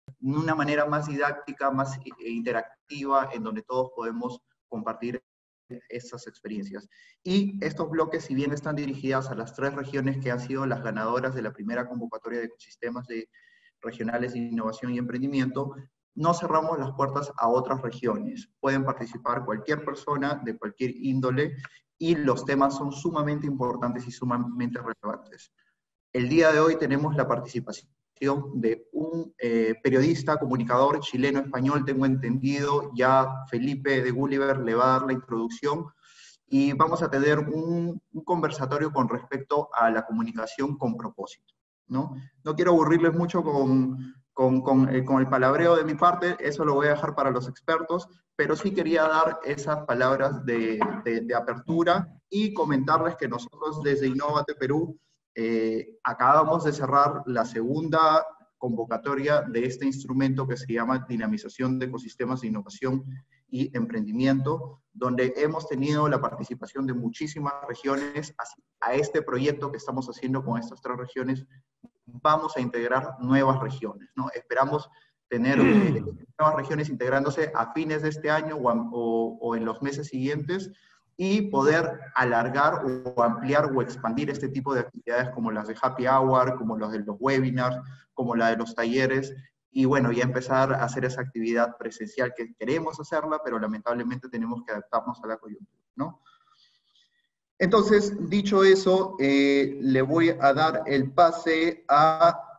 una manera más didáctica, más interactiva, en donde todos podemos compartir estas experiencias. Y estos bloques, si bien están dirigidas a las 3 regiones que han sido las ganadoras de la primera convocatoria de ecosistemas regionales de innovación y emprendimiento, no cerramos las puertas a otras regiones. Pueden participar cualquier persona de cualquier índole y los temas son sumamente importantes y sumamente relevantes. El día de hoy tenemos la participación de un periodista, comunicador chileno-español, tengo entendido, ya Felipe de Gulliver le va a dar la introducción, y vamos a tener un conversatorio con respecto a la comunicación con propósito, ¿no? No quiero aburrirles mucho con el palabreo de mi parte, eso lo voy a dejar para los expertos, pero sí quería dar esas palabras de apertura y comentarles que nosotros desde Innovate Perú acabamos de cerrar la segunda convocatoria de este instrumento que se llama Dinamización de Ecosistemas de Innovación y Emprendimiento, donde hemos tenido la participación de muchísimas regiones. A este proyecto que estamos haciendo con estas 3 regiones, vamos a integrar nuevas regiones, ¿no? Esperamos tener nuevas regiones integrándose a fines de este año o en los meses siguientes, y poder alargar o ampliar o expandir este tipo de actividades como las de Happy Hour, como las de los webinars, como la de los talleres, y bueno, ya empezar a hacer esa actividad presencial que queremos hacerla, pero lamentablemente tenemos que adaptarnos a la coyuntura, ¿no? Entonces, dicho eso, le voy a dar el pase a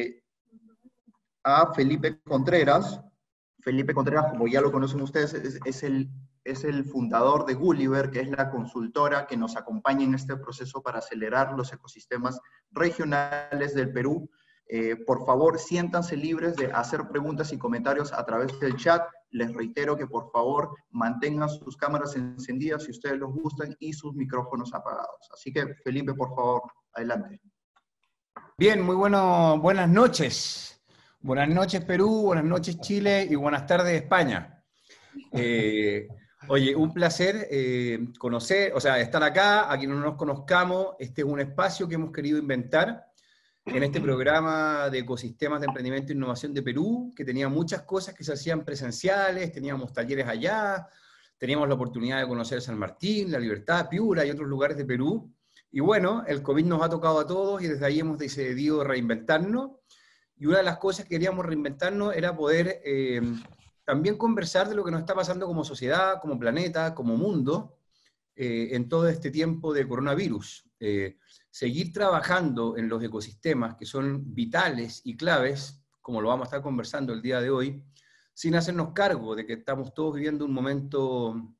Felipe Contreras. Felipe Contreras, como ya lo conocen ustedes, es el fundador de Gulliver, que es la consultora que nos acompaña en este proceso para acelerar los ecosistemas regionales del Perú. Por favor, siéntanse libres de hacer preguntas y comentarios a través del chat. Les reitero que por favor mantengan sus cámaras encendidas si ustedes los gustan y sus micrófonos apagados. Así que, Felipe, por favor, adelante. Bien, muy buenas noches. Buenas noches Perú, buenas noches Chile y buenas tardes España. Oye, un placer conocer, o sea, estar acá, a quienes no nos conozcamos. Este es un espacio que hemos querido inventar en este programa de ecosistemas de emprendimiento e innovación de Perú, que tenía muchas cosas que se hacían presenciales, teníamos talleres allá, teníamos la oportunidad de conocer San Martín, La Libertad, Piura y otros lugares de Perú. Y bueno, el COVID nos ha tocado a todos y desde ahí hemos decidido reinventarnos. Y una de las cosas que queríamos reinventarnos era poder también conversar de lo que nos está pasando como sociedad, como planeta, como mundo, en todo este tiempo de coronavirus. Seguir trabajando en los ecosistemas que son vitales y claves, como lo vamos a estar conversando el día de hoy, sin hacernos cargo de que estamos todos viviendo un momento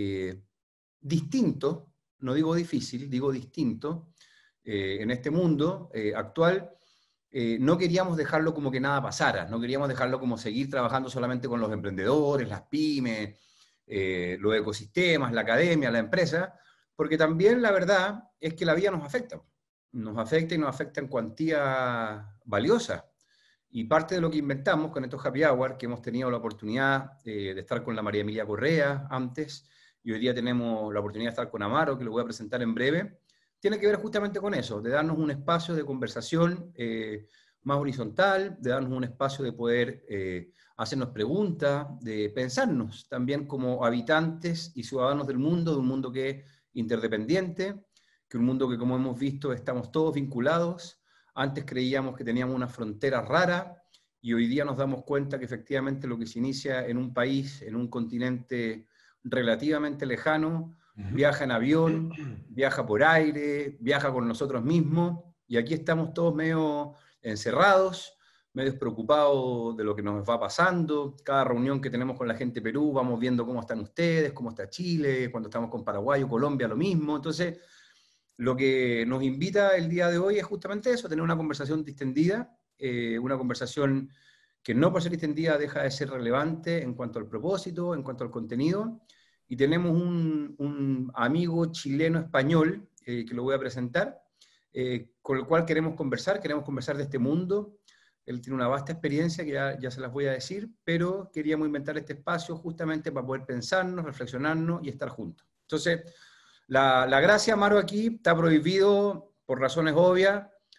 distinto, no digo difícil, digo distinto, en este mundo actual. No queríamos dejarlo como que nada pasara, no queríamos dejarlo como seguir trabajando solamente con los emprendedores, las pymes, los ecosistemas, la academia, la empresa, porque también la verdad es que la vida nos afecta y nos afecta en cuantía valiosa. Y parte de lo que inventamos con estos Happy Hour, que hemos tenido la oportunidad de estar con la María Emilia Correa antes, y hoy día tenemos la oportunidad de estar con Amaro, que lo voy a presentar en breve, tiene que ver justamente con eso, de darnos un espacio de conversación más horizontal, de darnos un espacio de poder hacernos preguntas, de pensarnos también como habitantes y ciudadanos del mundo, de un mundo que es interdependiente, que un mundo que, como hemos visto, estamos todos vinculados. Antes creíamos que teníamos una frontera rara y hoy día nos damos cuenta que efectivamente lo que se inicia en un país, en un continente relativamente lejano, viaja en avión, viaja por aire, viaja con nosotros mismos, y aquí estamos todos medio encerrados, medio preocupados de lo que nos va pasando. Cada reunión que tenemos con la gente de Perú, vamos viendo cómo están ustedes, cómo está Chile, cuando estamos con Paraguay o Colombia, lo mismo. Entonces, lo que nos invita el día de hoy es justamente eso, tener una conversación distendida, una conversación que no por ser distendida deja de ser relevante en cuanto al propósito, en cuanto al contenido. Y tenemos un amigo chileno-español, que lo voy a presentar, con el cual queremos conversar de este mundo. Él tiene una vasta experiencia que ya se las voy a decir, pero queríamos inventar este espacio justamente para poder pensarnos, reflexionarnos y estar juntos. Entonces, la gracia, Amaro, aquí está prohibido, por razones obvias,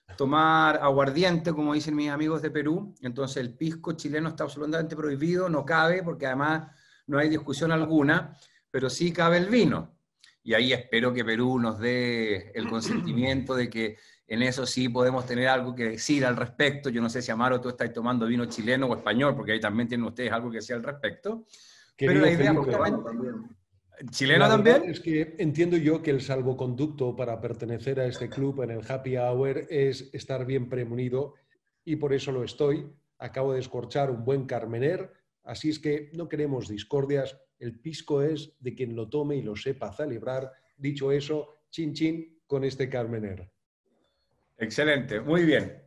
tomar aguardiente, como dicen mis amigos de Perú. Entonces el pisco chileno está absolutamente prohibido, no cabe, porque además no hay discusión alguna, pero sí cabe el vino. Y ahí espero que Perú nos dé el consentimiento de que en eso sí podemos tener algo que decir al respecto. Yo no sé si, Amaro, tú estás tomando vino chileno o español, porque ahí también tienen ustedes algo que decir al respecto. Pero la Querido idea Felipe, justamente... ¿Chileno la verdad también? es que entiendo yo que el salvoconducto para pertenecer a este club en el Happy Hour es estar bien prevenido y por eso lo estoy. Acabo de escorchar un buen Carmener, así es que no queremos discordias. El pisco es de quien lo tome y lo sepa celebrar. Dicho eso, chin chin con este Carmener. Excelente, muy bien.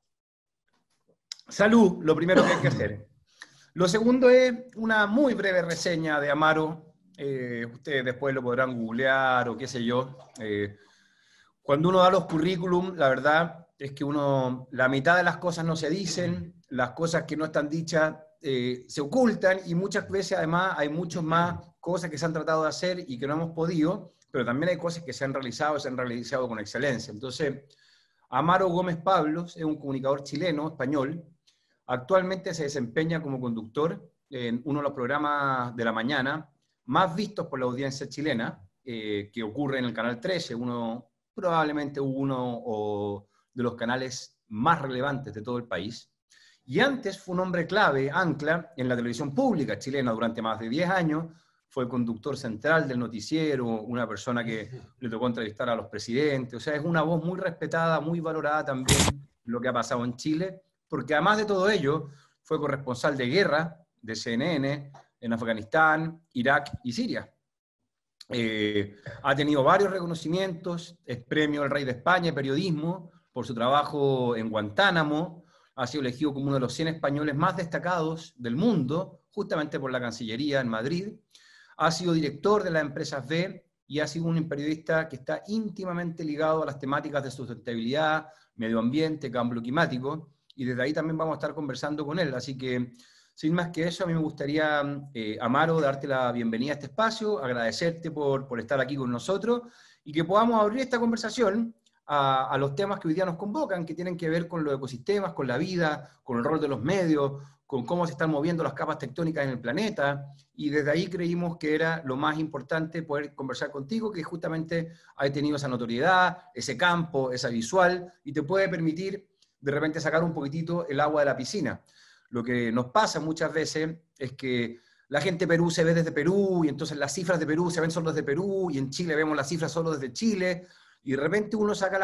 Salud, lo primero que hay que hacer. Lo segundo es una muy breve reseña de Amaro. Ustedes después lo podrán googlear o qué sé yo. Cuando uno da los currículum, la verdad es que la mitad de las cosas no se dicen, las cosas que no están dichas se ocultan y muchas veces además hay muchas más cosas que se han tratado de hacer y que no hemos podido, pero también hay cosas que se han realizado con excelencia. Entonces, Amaro Gómez Pablos es un comunicador chileno, español. Actualmente se desempeña como conductor en uno de los programas de la mañana más vistos por la audiencia chilena, que ocurre en el Canal 13, probablemente uno de los canales más relevantes de todo el país. Y antes fue un hombre clave, ancla, en la televisión pública chilena durante más de 10 años. Fue el conductor central del noticiero, una persona que le tocó entrevistar a los presidentes. O sea, es una voz muy respetada, muy valorada también en lo que ha pasado en Chile, porque además de todo ello, fue corresponsal de guerra de CNN en Afganistán, Irak y Siria. Ha tenido varios reconocimientos, es premio del Rey de España, periodismo, por su trabajo en Guantánamo, ha sido elegido como uno de los 100 españoles más destacados del mundo, justamente por la Cancillería en Madrid, ha sido director de las empresas B y ha sido un periodista que está íntimamente ligado a las temáticas de sustentabilidad, medio ambiente, cambio climático, y desde ahí también vamos a estar conversando con él, así que sin más que eso, a mí me gustaría, Amaro, darte la bienvenida a este espacio, agradecerte por estar aquí con nosotros y que podamos abrir esta conversación a los temas que hoy día nos convocan, que tienen que ver con los ecosistemas, con la vida, con el rol de los medios, con cómo se están moviendo las capas tectónicas en el planeta, y desde ahí creímos que era lo más importante poder conversar contigo, que justamente has tenido esa notoriedad, ese campo, esa visual, y te puede permitir de repente sacar un poquitito el agua de la piscina. Lo que nos pasa muchas veces es que la gente de Perú se ve desde Perú y entonces las cifras de Perú se ven solo desde Perú y en Chile vemos las cifras solo desde Chile y de repente uno saca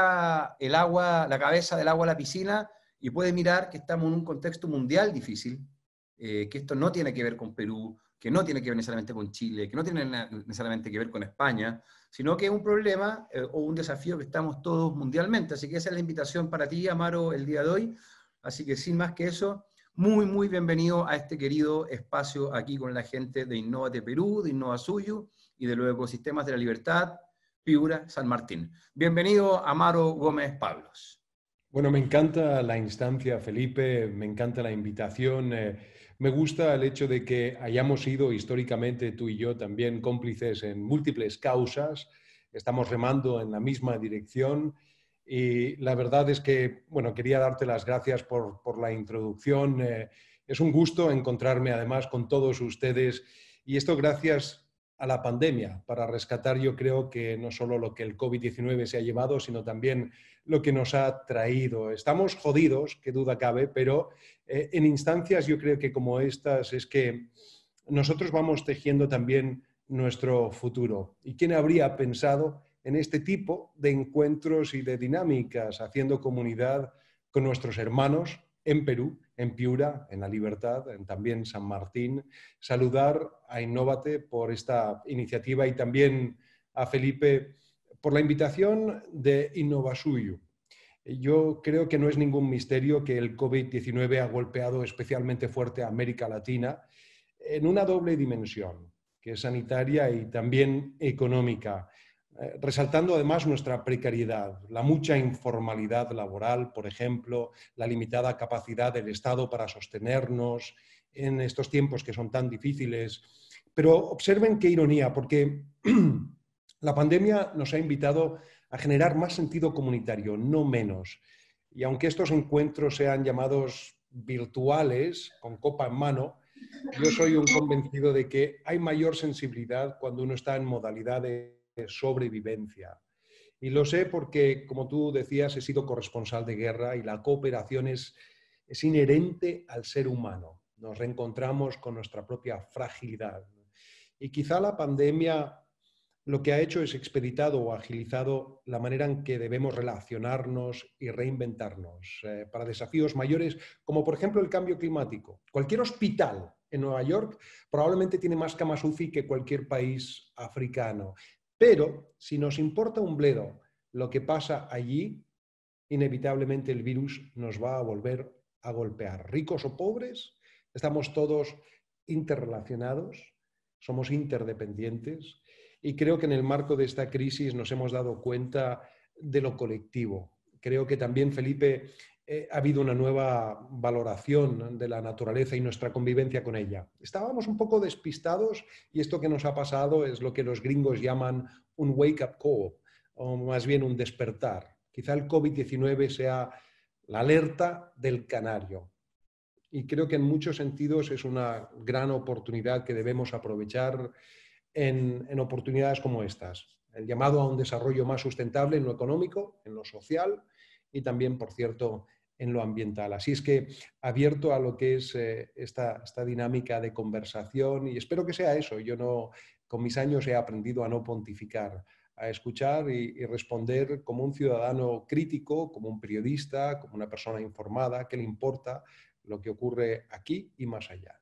la cabeza del agua a la piscina y puede mirar que estamos en un contexto mundial difícil, que esto no tiene que ver con Perú, que no tiene que ver necesariamente con Chile, que no tiene necesariamente que ver con España, sino que es un problema o un desafío que estamos todos mundialmente. Así que esa es la invitación para ti, Amaro, el día de hoy. Así que sin más que eso, muy, muy bienvenido a este querido espacio aquí con la gente de Innovate Perú, de InnovaSuyo y de los ecosistemas de la libertad, Piura, San Martín. Bienvenido, Amaro Gómez Pablos. Bueno, me encanta la instancia, Felipe, me encanta la invitación. Me gusta el hecho de que hayamos sido históricamente tú y yo también cómplices en múltiples causas. Estamos remando en la misma dirección. Y la verdad es que, bueno, quería darte las gracias por la introducción. Es un gusto encontrarme además con todos ustedes y esto gracias a la pandemia para rescatar yo creo que no solo lo que el COVID-19 se ha llevado, sino también lo que nos ha traído. Estamos jodidos, qué duda cabe, pero en instancias yo creo que como estas es que nosotros vamos tejiendo también nuestro futuro. ¿Y quién habría pensado en este tipo de encuentros y de dinámicas, haciendo comunidad con nuestros hermanos en Perú, en Piura, en La Libertad, en también San Martín? Saludar a Innovate por esta iniciativa y también a Felipe por la invitación de InnovaSuyo. Yo creo que no es ningún misterio que el COVID-19 ha golpeado especialmente fuerte a América Latina en una doble dimensión, que es sanitaria y también económica, resaltando además nuestra precariedad, la mucha informalidad laboral, por ejemplo, la limitada capacidad del Estado para sostenernos en estos tiempos que son tan difíciles. Pero observen qué ironía, porque la pandemia nos ha invitado a generar más sentido comunitario, no menos. Y aunque estos encuentros sean llamados virtuales, con copa en mano, yo soy un convencido de que hay mayor sensibilidad cuando uno está en modalidad de sobrevivencia. Y lo sé porque, como tú decías, he sido corresponsal de guerra y la cooperación es inherente al ser humano. Nos reencontramos con nuestra propia fragilidad. Y quizá la pandemia lo que ha hecho es expeditado o agilizado la manera en que debemos relacionarnos y reinventarnos para desafíos mayores, como por ejemplo el cambio climático. Cualquier hospital en Nueva York probablemente tiene más camas UCI que cualquier país africano. Pero si nos importa un bledo lo que pasa allí, inevitablemente el virus nos va a volver a golpear. Ricos o pobres, estamos todos interrelacionados, somos interdependientes y creo que en el marco de esta crisis nos hemos dado cuenta de lo colectivo. Creo que también, Felipe, ha habido una nueva valoración de la naturaleza y nuestra convivencia con ella. Estábamos un poco despistados y esto que nos ha pasado es lo que los gringos llaman un wake-up call, o más bien un despertar. Quizá el COVID-19 sea la alerta del canario. Y creo que en muchos sentidos es una gran oportunidad que debemos aprovechar en oportunidades como estas. El llamado a un desarrollo más sustentable en lo económico, en lo social y también, por cierto, en lo ambiental. Así es que abierto a lo que es esta dinámica de conversación y espero que sea eso. Yo no, con mis años he aprendido a no pontificar, a escuchar y responder como un ciudadano crítico, como un periodista, como una persona informada, que le importa lo que ocurre aquí y más allá.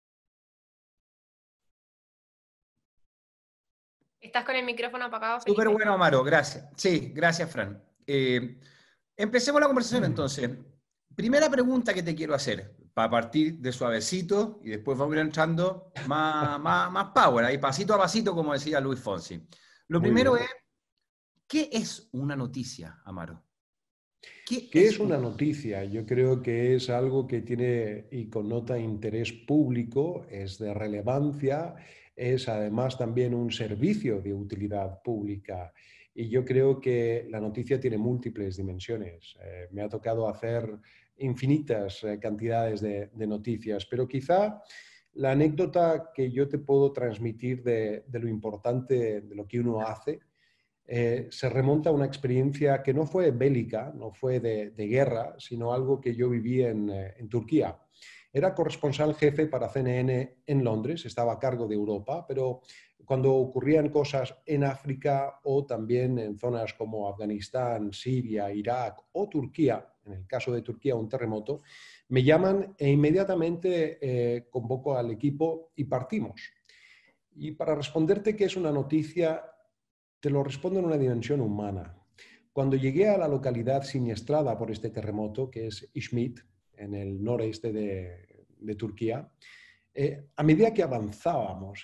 Estás con el micrófono apagado, Felipe. Súper bueno, Amaro, gracias. Sí, gracias, Fran. Empecemos la conversación entonces. Primera pregunta que te quiero hacer, para partir de suavecito y después vamos a ir entrando más power, ahí pasito a pasito, como decía Luis Fonsi. Lo primero es, ¿qué es una noticia, Amaro? ¿Qué es una noticia? Yo creo que es algo que tiene y connota interés público, es de relevancia, es además también un servicio de utilidad pública. Y yo creo que la noticia tiene múltiples dimensiones. Me ha tocado hacer infinitas cantidades de noticias, pero quizá la anécdota que yo te puedo transmitir de lo importante de lo que uno hace se remonta a una experiencia que no fue bélica, no fue de guerra, sino algo que yo viví en Turquía. Era corresponsal jefe para CNN en Londres, estaba a cargo de Europa, pero cuando ocurrían cosas en África o también en zonas como Afganistán, Siria, Irak o Turquía, en el caso de Turquía un terremoto, me llaman e inmediatamente convoco al equipo y partimos. Y para responderte qué es una noticia, te lo respondo en una dimensión humana. Cuando llegué a la localidad siniestrada por este terremoto, que es Izmit, en el noreste de Turquía, a medida que avanzábamos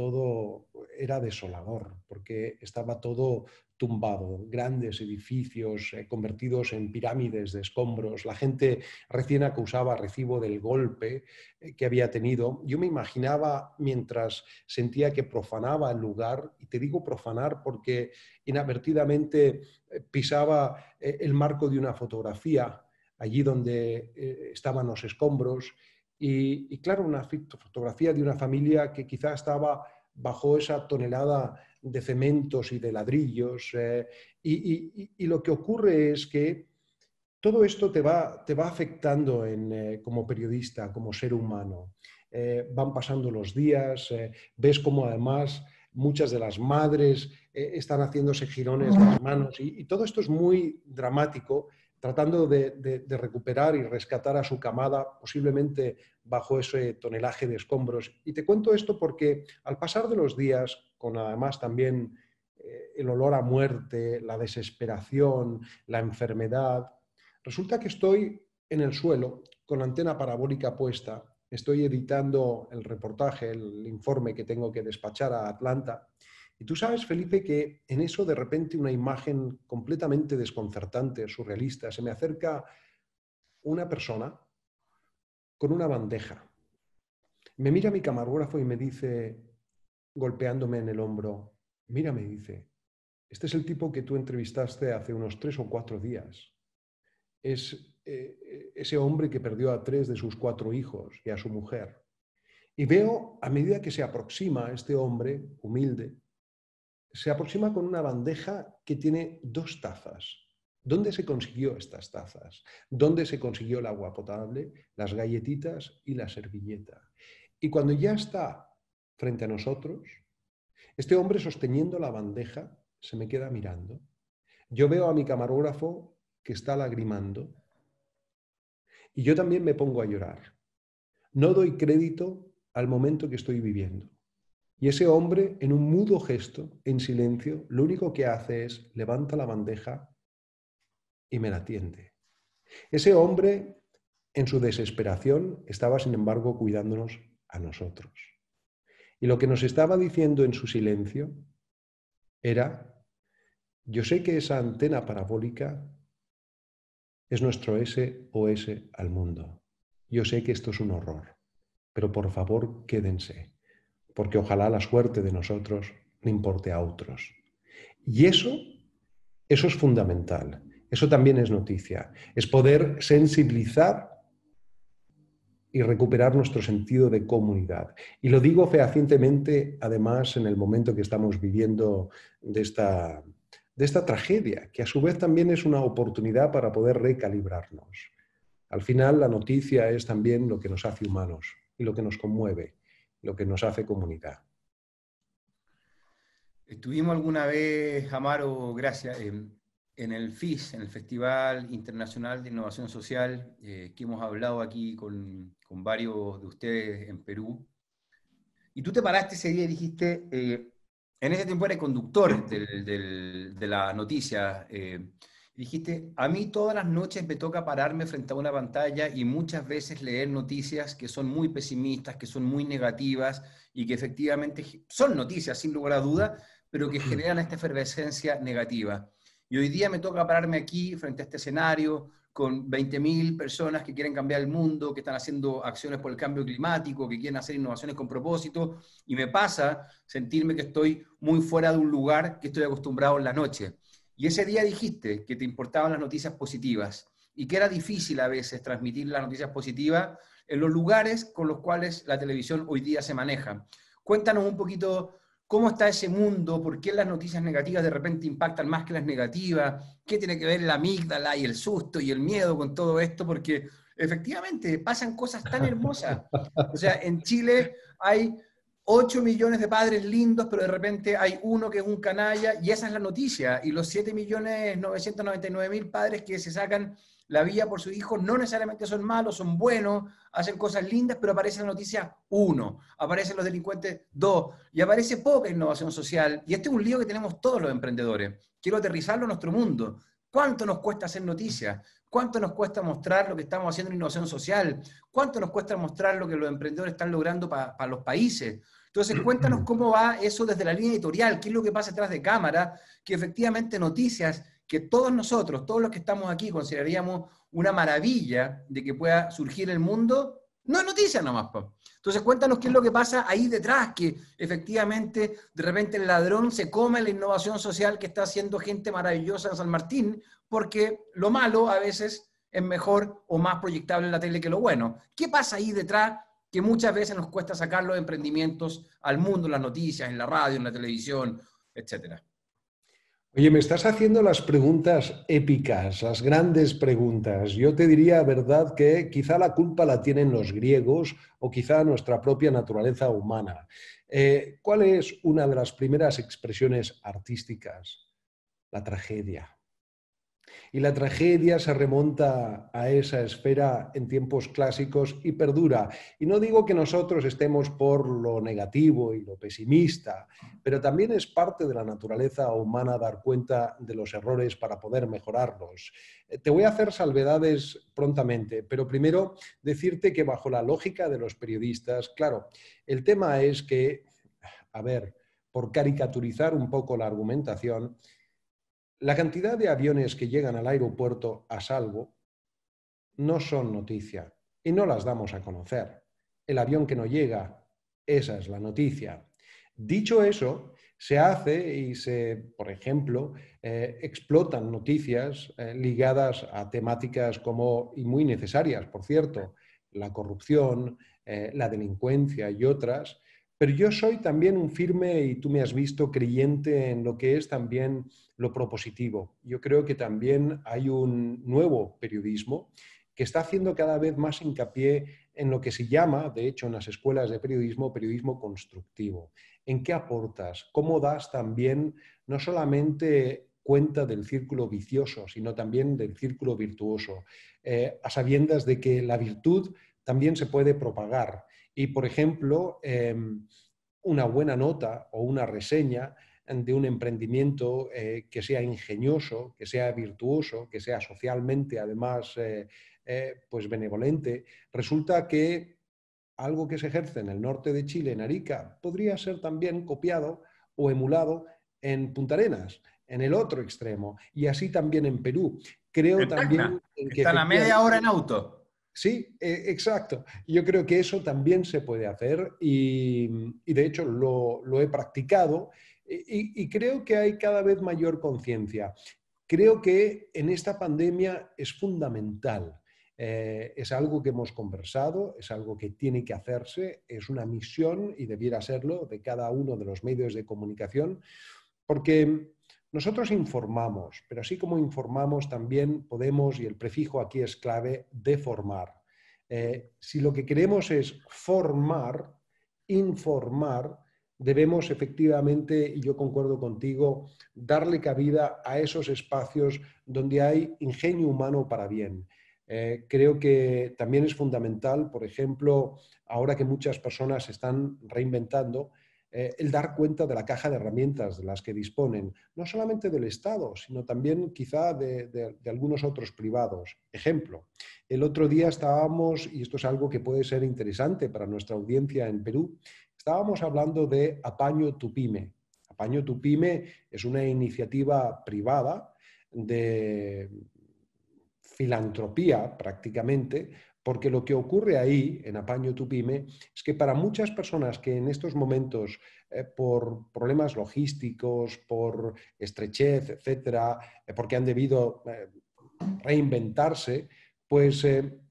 era desolador, porque estaba todo tumbado, grandes edificios convertidos en pirámides de escombros, la gente recién acusaba recibo del golpe que había tenido. Yo me imaginaba mientras sentía que profanaba el lugar, y te digo profanar porque inadvertidamente pisaba el marco de una fotografía allí donde estaban los escombros. Y claro, una fotografía de una familia que quizá estaba bajo esa tonelada de cementos y de ladrillos. Y lo que ocurre es que todo esto te va afectando como periodista, como ser humano. Van pasando los días, ves cómo además muchas de las madres están haciéndose jirones las manos y todo esto es muy dramático, tratando de recuperar y rescatar a su camada, posiblemente bajo ese tonelaje de escombros. Y te cuento esto porque al pasar de los días, con además también el olor a muerte, la desesperación, la enfermedad, resulta que estoy en el suelo con la antena parabólica puesta, estoy editando el reportaje, el informe que tengo que despachar a Atlanta. Y tú sabes, Felipe, que en eso de repente una imagen completamente desconcertante, surrealista, se me acerca una persona con una bandeja. Me mira mi camarógrafo y me dice, golpeándome en el hombro, mira, me dice, este es el tipo que tú entrevistaste hace unos 3 o 4 días. es ese hombre que perdió a 3 de sus 4 hijos y a su mujer. Y veo, a medida que se aproxima este hombre humilde, se aproxima con una bandeja que tiene 2 tazas. ¿Dónde se consiguió estas tazas? ¿Dónde se consiguió el agua potable, las galletitas y la servilleta? Y cuando ya está frente a nosotros, este hombre sosteniendo la bandeja se me queda mirando. Yo veo a mi camarógrafo que está lagrimando y yo también me pongo a llorar. No doy crédito al momento que estoy viviendo. Y ese hombre, en un mudo gesto, en silencio, lo único que hace es levanta la bandeja y me la tiende. Ese hombre, en su desesperación, estaba, sin embargo, cuidándonos a nosotros. Y lo que nos estaba diciendo en su silencio era: yo sé que esa antena parabólica es nuestro SOS al mundo. Yo sé que esto es un horror, pero por favor quédense, porque ojalá la suerte de nosotros le importe a otros. Y eso es fundamental. Eso también es noticia. Es poder sensibilizar y recuperar nuestro sentido de comunidad. Y lo digo fehacientemente, además, en el momento que estamos viviendo de esta tragedia, que a su vez también es una oportunidad para poder recalibrarnos. Al final, la noticia es también lo que nos hace humanos y lo que nos conmueve, lo que nos hace comunidad. Estuvimos alguna vez, Amaro, gracias, en el FIS, en el Festival Internacional de Innovación Social, que hemos hablado aquí con varios de ustedes en Perú. Y tú te paraste ese día y dijiste, en ese tiempo eres conductor de la noticia, dijiste, a mí todas las noches me toca pararme frente a una pantalla y muchas veces leer noticias que son muy pesimistas, que son muy negativas y que efectivamente son noticias, sin lugar a duda, pero que generan esta efervescencia negativa. Y hoy día me toca pararme aquí frente a este escenario con 20.000 personas que quieren cambiar el mundo, que están haciendo acciones por el cambio climático, que quieren hacer innovaciones con propósito, y me pasa sentirme que estoy muy fuera de un lugar que estoy acostumbrado en la noche. Y ese día dijiste que te importaban las noticias positivas y que era difícil a veces transmitir las noticias positivas en los lugares con los cuales la televisión hoy día se maneja. Cuéntanos un poquito cómo está ese mundo, por qué las noticias negativas de repente impactan más que las negativas, qué tiene que ver la amígdala y el susto y el miedo con todo esto, porque efectivamente pasan cosas tan hermosas. O sea, en Chile hay 8 millones de padres lindos, pero de repente hay uno que es un canalla, y esa es la noticia. Y los 7.999.000 padres que se sacan la vida por sus hijos no necesariamente son malos, son buenos, hacen cosas lindas, pero aparece la noticia 1, aparecen los delincuentes 2, y aparece poca innovación social. Y este es un lío que tenemos todos los emprendedores. Quiero aterrizarlo a nuestro mundo. ¿Cuánto nos cuesta hacer noticias? ¿Cuánto nos cuesta mostrar lo que estamos haciendo en innovación social? ¿Cuánto nos cuesta mostrar lo que los emprendedores están logrando para los países? Entonces, cuéntanos cómo va eso desde la línea editorial, qué es lo que pasa detrás de cámara, que efectivamente noticias que todos nosotros, todos los que estamos aquí, consideraríamos una maravilla de que pueda surgir el mundo, no es noticia nomás. Entonces, cuéntanos qué es lo que pasa ahí detrás, que efectivamente de repente el ladrón se come la innovación social que está haciendo gente maravillosa en San Martín, porque lo malo a veces es mejor o más proyectable en la tele que lo bueno. ¿Qué pasa ahí detrás que muchas veces nos cuesta sacar los emprendimientos al mundo, en las noticias, en la radio, en la televisión, etcétera? Oye, me estás haciendo las preguntas épicas, las grandes preguntas. Yo te diría, verdad, que quizá la culpa la tienen los griegos o quizá nuestra propia naturaleza humana. ¿Cuál es una de las primeras expresiones artísticas? La tragedia. Y la tragedia se remonta a esa esfera en tiempos clásicos y perdura. Y no digo que nosotros estemos por lo negativo y lo pesimista, pero también es parte de la naturaleza humana dar cuenta de los errores para poder mejorarlos. Te voy a hacer salvedades prontamente, pero primero decirte que bajo la lógica de los periodistas, claro, el tema es que, a ver, por caricaturizar un poco la argumentación, la cantidad de aviones que llegan al aeropuerto a salvo no son noticia y no las damos a conocer. El avión que no llega, esa es la noticia. Dicho eso, Se hace y por ejemplo, explotan noticias ligadas a temáticas como, y muy necesarias, por cierto, la corrupción, la delincuencia y otras. Pero yo soy también un firme, y tú me has visto, creyente en lo que es también lo propositivo. Yo creo que también hay un nuevo periodismo que está haciendo cada vez más hincapié en lo que se llama, de hecho, en las escuelas de periodismo, periodismo constructivo. ¿En qué aportas? ¿Cómo das también no solamente cuenta del círculo vicioso, sino también del círculo virtuoso, a sabiendas de que la virtud también se puede propagar? Y, por ejemplo, una buena nota o una reseña de un emprendimiento que sea ingenioso, que sea virtuoso, que sea socialmente, además, pues benevolente, resulta que algo que se ejerce en el norte de Chile, en Arica, podría ser también copiado o emulado en Punta Arenas, en el otro extremo, y así también en Perú. Creo En también Tacna, en que están a media hora en auto. sí, exacto. Yo creo que eso también se puede hacer y de hecho lo he practicado y creo que hay cada vez mayor conciencia. Creo que en esta pandemia es fundamental. Es algo que hemos conversado, es algo que tiene que hacerse, es una misión y debiera serlo de cada uno de los medios de comunicación, porque nosotros informamos, pero así como informamos también podemos, y el prefijo aquí es clave, deformar. Si lo que queremos es formar, informar, debemos efectivamente, y yo concuerdo contigo, darle cabida a esos espacios donde hay ingenio humano para bien. Creo que también es fundamental, por ejemplo, ahora que muchas personas se están reinventando, el dar cuenta de la caja de herramientas de las que disponen, no solamente del Estado, sino también quizá de algunos otros privados. Ejemplo, el otro día estábamos, y esto es algo que puede ser interesante para nuestra audiencia en Perú, estábamos hablando de Apaño tu Pyme. Apaño tu Pyme es una iniciativa privada de filantropía prácticamente, porque lo que ocurre ahí, en Apaño tu Pyme, es que para muchas personas que en estos momentos, por problemas logísticos, por estrechez, etcétera, porque han debido reinventarse, pues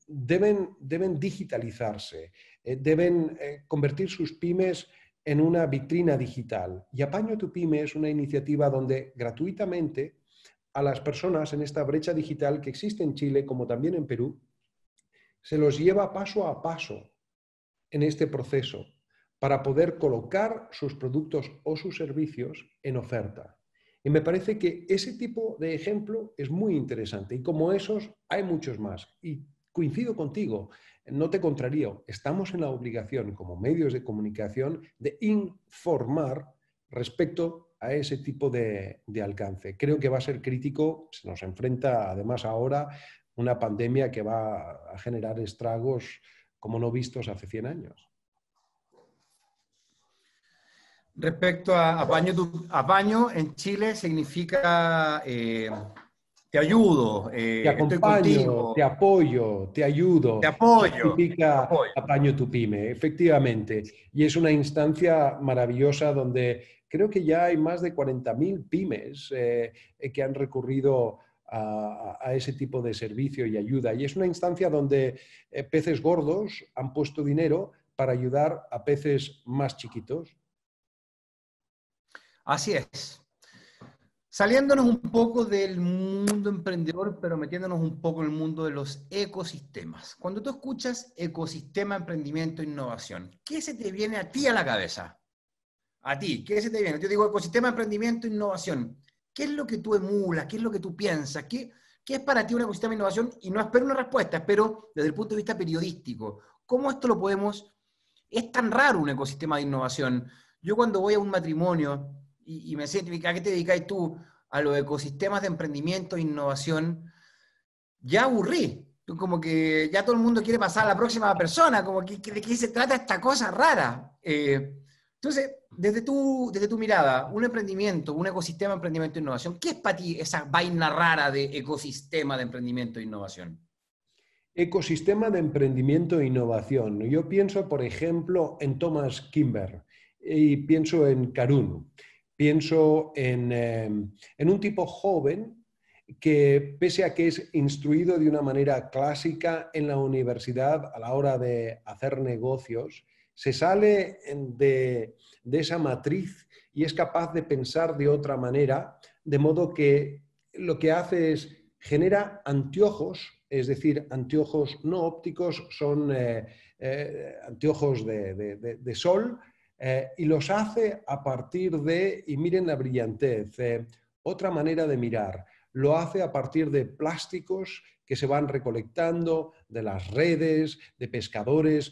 deben digitalizarse, deben convertir sus pymes en una vitrina digital. Y Apaño tu Pyme es una iniciativa donde gratuitamente a las personas en esta brecha digital que existe en Chile como también en Perú, se los lleva paso a paso en este proceso para poder colocar sus productos o sus servicios en oferta. Y me parece que ese tipo de ejemplo es muy interesante y como esos hay muchos más. Y coincido contigo, no te contrarío, estamos en la obligación como medios de comunicación de informar respecto a ese tipo de alcance. Creo que va a ser crítico, se nos enfrenta además ahora una pandemia que va a generar estragos como no vistos hace 100 años. Respecto a apaño en Chile significa te ayudo, Te estoy acompaño, te contigo, apoyo, te ayudo. te Eso apoyo, te significa apoyo. Apaño tu Pyme, efectivamente. Y es una instancia maravillosa donde creo que ya hay más de 40.000 pymes que han recurrido a ese tipo de servicio y ayuda. Y es una instancia donde peces gordos han puesto dinero para ayudar a peces más chiquitos. Así es. Saliéndonos un poco del mundo emprendedor, pero metiéndonos un poco en el mundo de los ecosistemas. Cuando tú escuchas ecosistema, emprendimiento, innovación, ¿qué se te viene a ti a la cabeza? A ti, ¿qué se te viene? Yo digo ecosistema, emprendimiento, innovación. ¿Qué es lo que tú emulas? ¿Qué es lo que tú piensas? ¿Qué es para ti un ecosistema de innovación? Y no espero una respuesta, espero desde el punto de vista periodístico. ¿Cómo esto lo podemos? Es tan raro un ecosistema de innovación. Yo cuando voy a un matrimonio y me siento, ¿a qué te dedicáis tú? A los ecosistemas de emprendimiento e innovación, ya aburrí. Como que ya todo el mundo quiere pasar a la próxima persona, como que de qué se trata esta cosa rara. Entonces, desde tu mirada, un emprendimiento, un ecosistema de emprendimiento e innovación, ¿qué es para ti esa vaina rara de ecosistema de emprendimiento e innovación? Ecosistema de emprendimiento e innovación. Yo pienso, por ejemplo, en Thomas Kimber y pienso en Karun. Pienso en un tipo joven que, pese a que es instruido de una manera clásica en la universidad a la hora de hacer negocios, se sale de esa matriz y es capaz de pensar de otra manera, de modo que lo que hace es genera anteojos, es decir, anteojos no ópticos, son anteojos de sol, y los hace a partir de, y miren la brillantez, otra manera de mirar. Lo hace a partir de plásticos que se van recolectando de las redes, de pescadores.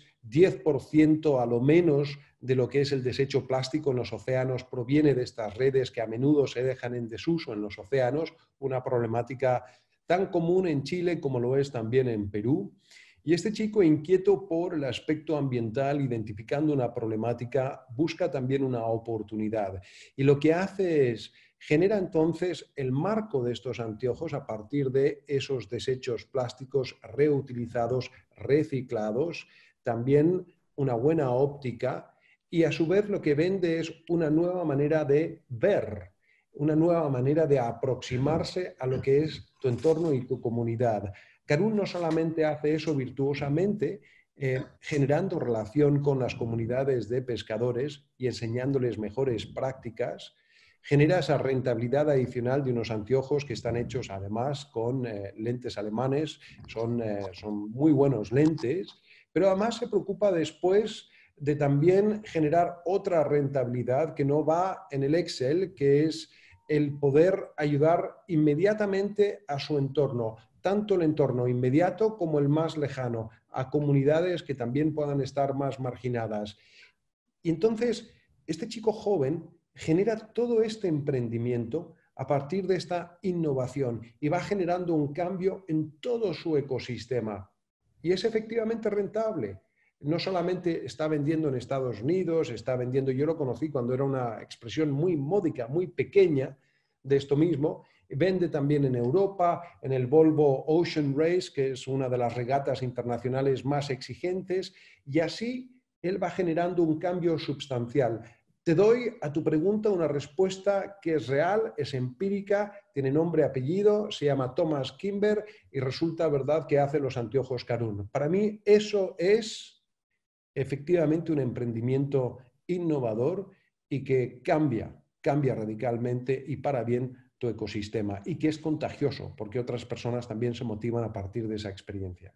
10% a lo menos de lo que es el desecho plástico en los océanos proviene de estas redes que a menudo se dejan en desuso en los océanos, una problemática tan común en Chile como lo es también en Perú. Y este chico, inquieto por el aspecto ambiental, identificando una problemática, busca también una oportunidad. Y lo que hace es, genera entonces el marco de estos anteojos a partir de esos desechos plásticos reutilizados, reciclados, también una buena óptica, y a su vez lo que vende es una nueva manera de ver, una nueva manera de aproximarse a lo que es tu entorno y tu comunidad. Karun no solamente hace eso virtuosamente, generando relación con las comunidades de pescadores y enseñándoles mejores prácticas, genera esa rentabilidad adicional de unos anteojos que están hechos además con lentes alemanes, son muy buenos lentes, pero además se preocupa después de también generar otra rentabilidad que no va en el Excel, que es el poder ayudar inmediatamente a su entorno, tanto el entorno inmediato como el más lejano, a comunidades que también puedan estar más marginadas. Y entonces, este chico joven genera todo este emprendimiento a partir de esta innovación y va generando un cambio en todo su ecosistema. Y es efectivamente rentable. No solamente está vendiendo en Estados Unidos, está vendiendo, yo lo conocí cuando era una expresión muy módica, muy pequeña de esto mismo, vende también en Europa, en el Volvo Ocean Race, que es una de las regatas internacionales más exigentes, y así él va generando un cambio sustancial. Te doy a tu pregunta una respuesta que es real, es empírica, tiene nombre, apellido, se llama Thomas Kimber y resulta verdad que hace los anteojos Karun. Para mí eso es efectivamente un emprendimiento innovador y que cambia radicalmente y para bien tu ecosistema y que es contagioso porque otras personas también se motivan a partir de esa experiencia.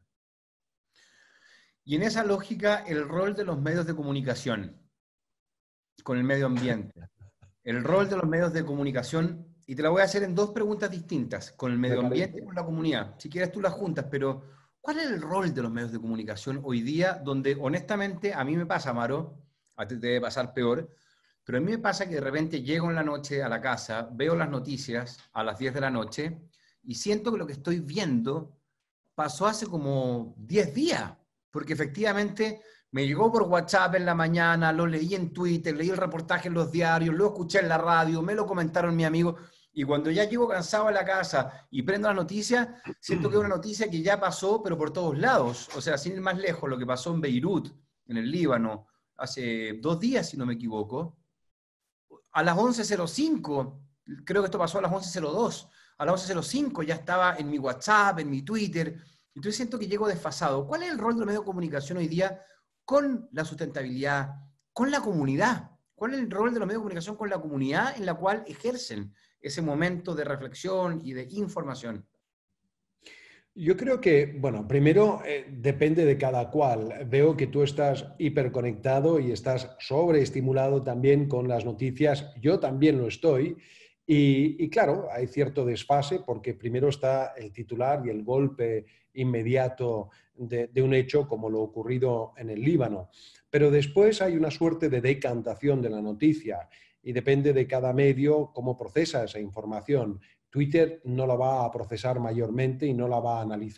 Y en esa lógica, el rol de los medios de comunicación con el medio ambiente. El rol de los medios de comunicación, y te la voy a hacer en dos preguntas distintas, con el medio ambiente y con la comunidad. Si quieres tú las juntas, pero ¿cuál es el rol de los medios de comunicación hoy día donde honestamente a mí me pasa, Amaro, a ti te debe pasar peor, pero a mí me pasa que de repente llego en la noche a la casa, veo las noticias a las 10 de la noche y siento que lo que estoy viendo pasó hace como 10 días, porque efectivamente me llegó por WhatsApp en la mañana, lo leí en Twitter, leí el reportaje en los diarios, lo escuché en la radio, me lo comentaron mis amigos, y cuando ya llego cansado a la casa y prendo las noticias, siento que es una noticia que ya pasó, pero por todos lados. O sea, sin ir más lejos, lo que pasó en Beirut, en el Líbano, hace 2 días, si no me equivoco, a las 11:05, creo que esto pasó a las 11:02, a las 11:05 ya estaba en mi WhatsApp, en mi Twitter. Entonces siento que llego desfasado. ¿Cuál es el rol de los medios de comunicación hoy día con la sustentabilidad, con la comunidad? ¿Cuál es el rol de los medios de comunicación con la comunidad en la cual ejercen ese momento de reflexión y de información? Yo creo que, bueno, primero depende de cada cual. Veo que tú estás hiperconectado y estás sobreestimulado también con las noticias. Yo también lo estoy. Y claro, hay cierto desfase porque primero está el titular y el golpe inmediato de un hecho como lo ocurrido en el Líbano. Pero después hay una suerte de decantación de la noticia y depende de cada medio cómo procesa esa información. Twitter no la va a procesar mayormente y no la va a analizar,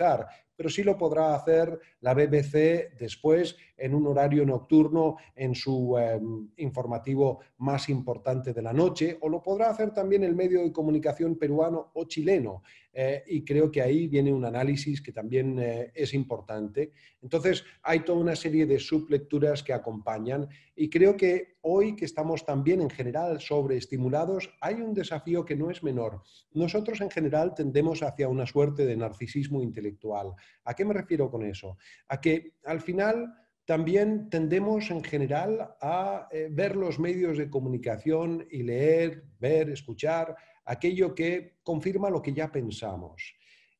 pero sí lo podrá hacer la BBC después en un horario nocturno en su informativo más importante de la noche, o lo podrá hacer también el medio de comunicación peruano o chileno. Y creo que ahí viene un análisis que también es importante. Entonces, hay toda una serie de sublecturas que acompañan y creo que hoy que estamos también en general sobreestimulados, hay un desafío que no es menor. Nosotros en general tendemos hacia una suerte de narcisismo intelectual. ¿A qué me refiero con eso? A que al final también tendemos en general a ver los medios de comunicación y leer, ver, escuchar aquello que confirma lo que ya pensamos.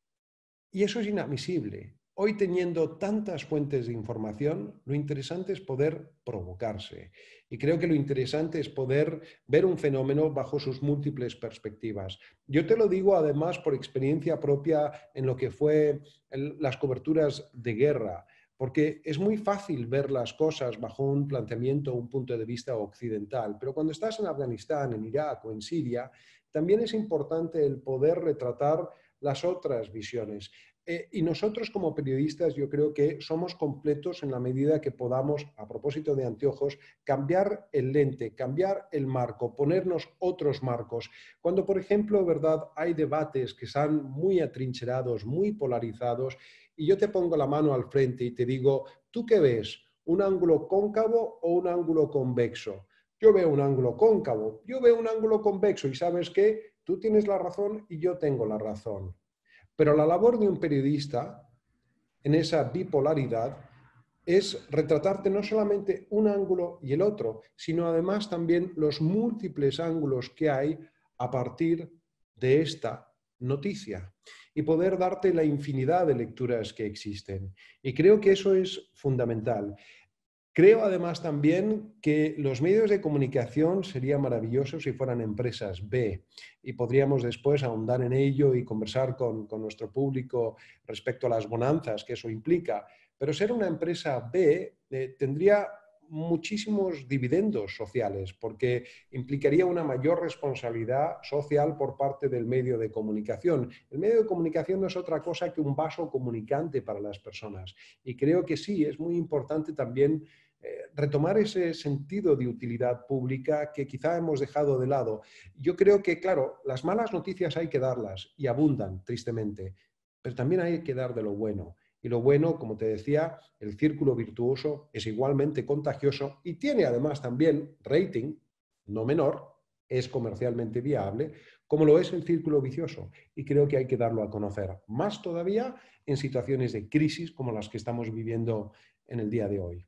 Y eso es inadmisible. Hoy, teniendo tantas fuentes de información, lo interesante es poder provocarse. Y creo que lo interesante es poder ver un fenómeno bajo sus múltiples perspectivas. Yo te lo digo además por experiencia propia en lo que fue las coberturas de guerra, porque es muy fácil ver las cosas bajo un planteamiento, un punto de vista occidental, pero cuando estás en Afganistán, en Irak o en Siria, también es importante el poder retratar las otras visiones. Y nosotros como periodistas yo creo que somos completos en la medida que podamos, a propósito de anteojos, cambiar el lente, cambiar el marco, ponernos otros marcos. Cuando, por ejemplo, ¿verdad?, hay debates que están muy atrincherados, muy polarizados, y yo te pongo la mano al frente y te digo, ¿tú qué ves? ¿Un ángulo cóncavo o un ángulo convexo? Yo veo un ángulo cóncavo, yo veo un ángulo convexo y ¿sabes qué? Tú tienes la razón y yo tengo la razón. Pero la labor de un periodista en esa bipolaridad es retratarte no solamente un ángulo y el otro, sino además también los múltiples ángulos que hay a partir de esta noticia y poder darte la infinidad de lecturas que existen. Y creo que eso es fundamental. Creo además también que los medios de comunicación serían maravillosos si fueran empresas B y podríamos después ahondar en ello y conversar con nuestro público respecto a las bonanzas que eso implica. Pero ser una empresa B tendría muchísimos dividendos sociales porque implicaría una mayor responsabilidad social por parte del medio de comunicación. El medio de comunicación no es otra cosa que un vaso comunicante para las personas y creo que sí, es muy importante también retomar ese sentido de utilidad pública que quizá hemos dejado de lado. Yo creo que, claro, las malas noticias hay que darlas y abundan, tristemente, pero también hay que dar de lo bueno. Y lo bueno, como te decía, el círculo virtuoso es igualmente contagioso y tiene además también rating, no menor, es comercialmente viable, como lo es el círculo vicioso. Y creo que hay que darlo a conocer, más todavía en situaciones de crisis como las que estamos viviendo en el día de hoy.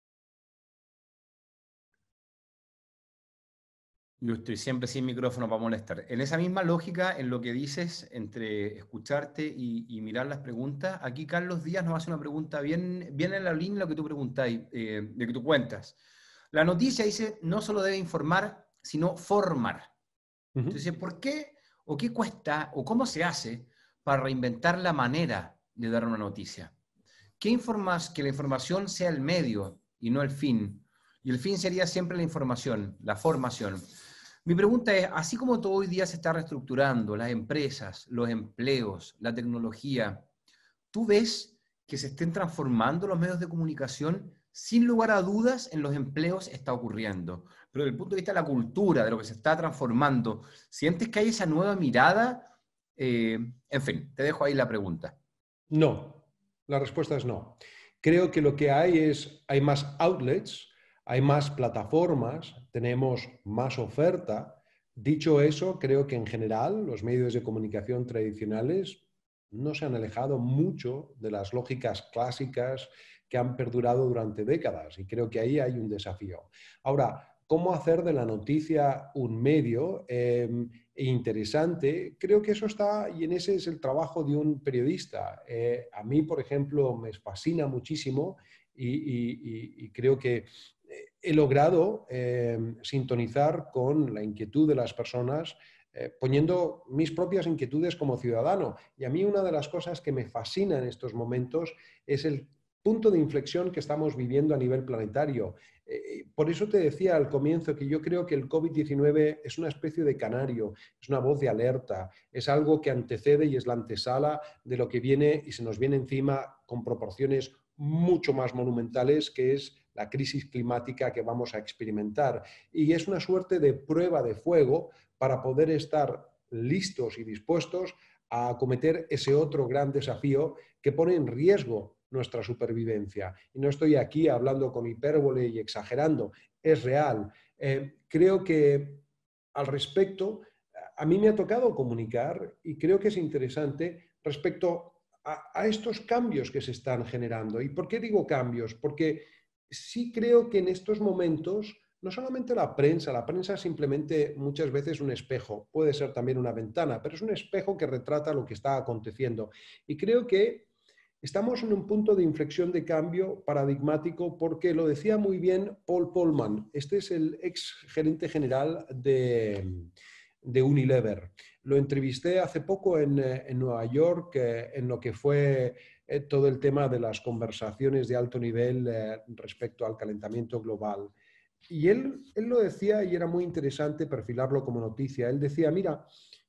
Yo estoy siempre sin micrófono para molestar. En esa misma lógica, en lo que dices, entre escucharte y mirar las preguntas, aquí Carlos Díaz nos hace una pregunta bien en la línea de lo que tú preguntáis, de que tú cuentas. La noticia dice, no solo debe informar, sino formar. Entonces, ¿por qué o qué cuesta o cómo se hace para reinventar la manera de dar una noticia? ¿Qué informas? Que la información sea el medio y no el fin. Y el fin sería siempre la información, la formación. Mi pregunta es, así como todo hoy día se está reestructurando, las empresas, los empleos, la tecnología, ¿tú ves que se estén transformando los medios de comunicación? Sin lugar a dudas, en los empleos está ocurriendo. Pero desde el punto de vista de la cultura, de lo que se está transformando, ¿sientes que hay esa nueva mirada? En fin, te dejo ahí la pregunta. No, la respuesta es no. Creo que lo que hay más outlets, hay más plataformas, tenemos más oferta. Dicho eso, creo que en general los medios de comunicación tradicionales no se han alejado mucho de las lógicas clásicas que han perdurado durante décadas y creo que ahí hay un desafío. Ahora, ¿cómo hacer de la noticia un medio interesante? Creo que eso está, y en ese es el trabajo de un periodista. A mí, por ejemplo, me fascina muchísimo y creo que he logrado sintonizar con la inquietud de las personas poniendo mis propias inquietudes como ciudadano. Y a mí una de las cosas que me fascina en estos momentos es el punto de inflexión que estamos viviendo a nivel planetario. Por eso te decía al comienzo que yo creo que el COVID-19 es una especie de canario, es una voz de alerta, es algo que antecede y es la antesala de lo que viene y se nos viene encima con proporciones mucho más monumentales, que es la crisis climática que vamos a experimentar. Y es una suerte de prueba de fuego para poder estar listos y dispuestos a acometer ese otro gran desafío que pone en riesgo nuestra supervivencia. Y no estoy aquí hablando con hipérbole y exagerando, es real. Creo que al respecto, a mí me ha tocado comunicar y creo que es interesante respecto a estos cambios que se están generando. ¿Y por qué digo cambios? Porque sí creo que en estos momentos no solamente la prensa es simplemente muchas veces un espejo, puede ser también una ventana, pero es un espejo que retrata lo que está aconteciendo. Y creo que estamos en un punto de inflexión de cambio paradigmático porque lo decía muy bien Paul Polman, este es el ex gerente general de Unilever. Lo entrevisté hace poco en Nueva York, en lo que fue todo el tema de las conversaciones de alto nivel respecto al calentamiento global. Y él lo decía y era muy interesante perfilarlo como noticia. Él decía, mira,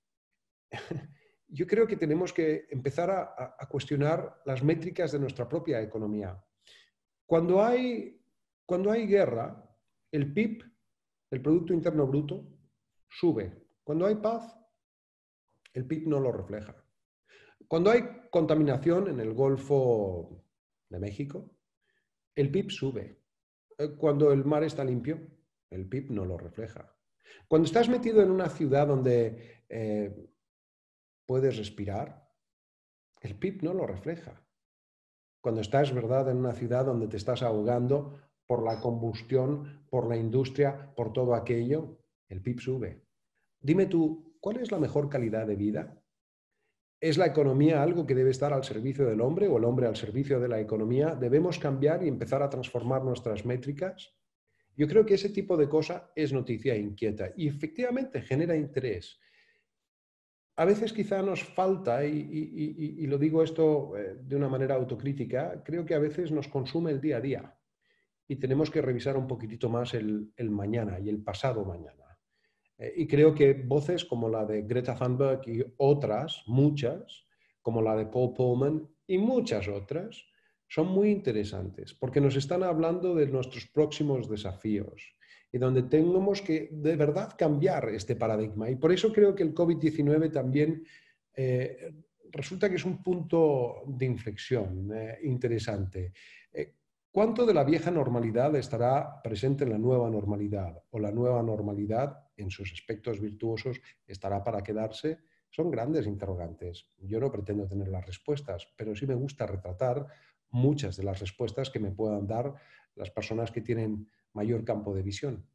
yo creo que tenemos que empezar a cuestionar las métricas de nuestra propia economía. Cuando hay guerra, el PIB, el Producto Interno Bruto, sube. Cuando hay paz, el PIB no lo refleja. Cuando hay contaminación en el Golfo de México, el PIB sube. Cuando el mar está limpio, el PIB no lo refleja. Cuando estás metido en una ciudad donde puedes respirar, el PIB no lo refleja. Cuando estás, ¿verdad?, en una ciudad donde te estás ahogando por la combustión, por la industria, por todo aquello, el PIB sube. Dime tú, ¿cuál es la mejor calidad de vida? ¿Es la economía algo que debe estar al servicio del hombre o el hombre al servicio de la economía? ¿Debemos cambiar y empezar a transformar nuestras métricas? Yo creo que ese tipo de cosa es noticia inquieta y efectivamente genera interés. A veces quizá nos falta, y lo digo esto de una manera autocrítica, creo que a veces nos consume el día a día y tenemos que revisar un poquitito más el mañana y el pasado mañana. Y creo que voces como la de Greta Thunberg y otras, muchas, como la de Paul Polman y muchas otras, son muy interesantes porque nos están hablando de nuestros próximos desafíos y donde tenemos que de verdad cambiar este paradigma. Y por eso creo que el COVID-19 también resulta que es un punto de inflexión interesante. ¿Cuánto de la vieja normalidad estará presente en la nueva normalidad? ¿O la nueva normalidad, en sus aspectos virtuosos, estará para quedarse? Son grandes interrogantes. Yo no pretendo tener las respuestas, pero sí me gusta retratar muchas de las respuestas que me puedan dar las personas que tienen mayor campo de visión.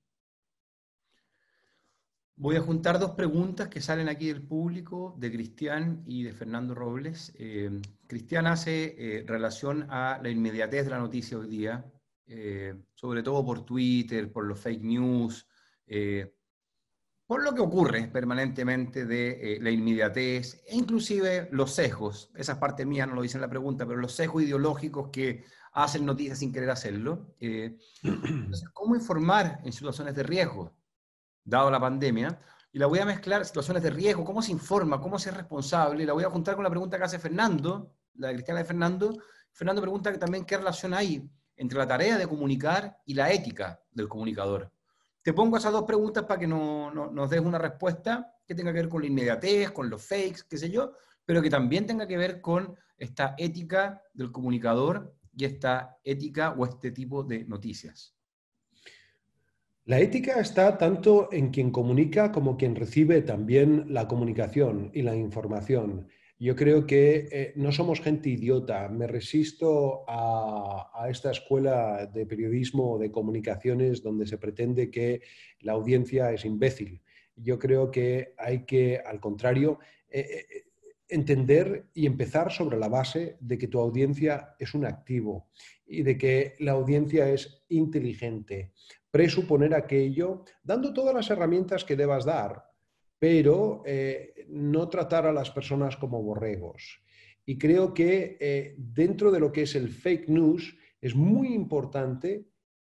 Voy a juntar dos preguntas que salen aquí del público, de Cristian y de Fernando Robles. Cristian hace relación a la inmediatez de la noticia hoy día, sobre todo por Twitter, por los fake news, por lo que ocurre permanentemente de la inmediatez, e inclusive los sesgos, esa parte mía no lo dice en la pregunta, pero los sesgos ideológicos que hacen noticias sin querer hacerlo. Entonces, ¿cómo informar en situaciones de riesgo, dado la pandemia? Y la voy a mezclar, situaciones de riesgo, cómo se informa, cómo se es responsable, y la voy a juntar con la pregunta que hace Fernando, la de Cristiana de Fernando. Fernando pregunta también qué relación hay entre la tarea de comunicar y la ética del comunicador. Te pongo esas dos preguntas para que nos des una respuesta que tenga que ver con la inmediatez, con los fakes, qué sé yo, pero que también tenga que ver con esta ética del comunicador y esta ética o este tipo de noticias. La ética está tanto en quien comunica como quien recibe también la comunicación y la información. Yo creo que no somos gente idiota. Me resisto a esta escuela de periodismo o de comunicaciones donde se pretende que la audiencia es imbécil. Yo creo que hay que, al contrario, entender y empezar sobre la base de que tu audiencia es un activo y de que la audiencia es inteligente. Presuponer aquello, dando todas las herramientas que debas dar, pero no tratar a las personas como borregos. Y creo que dentro de lo que es el fake news es muy importante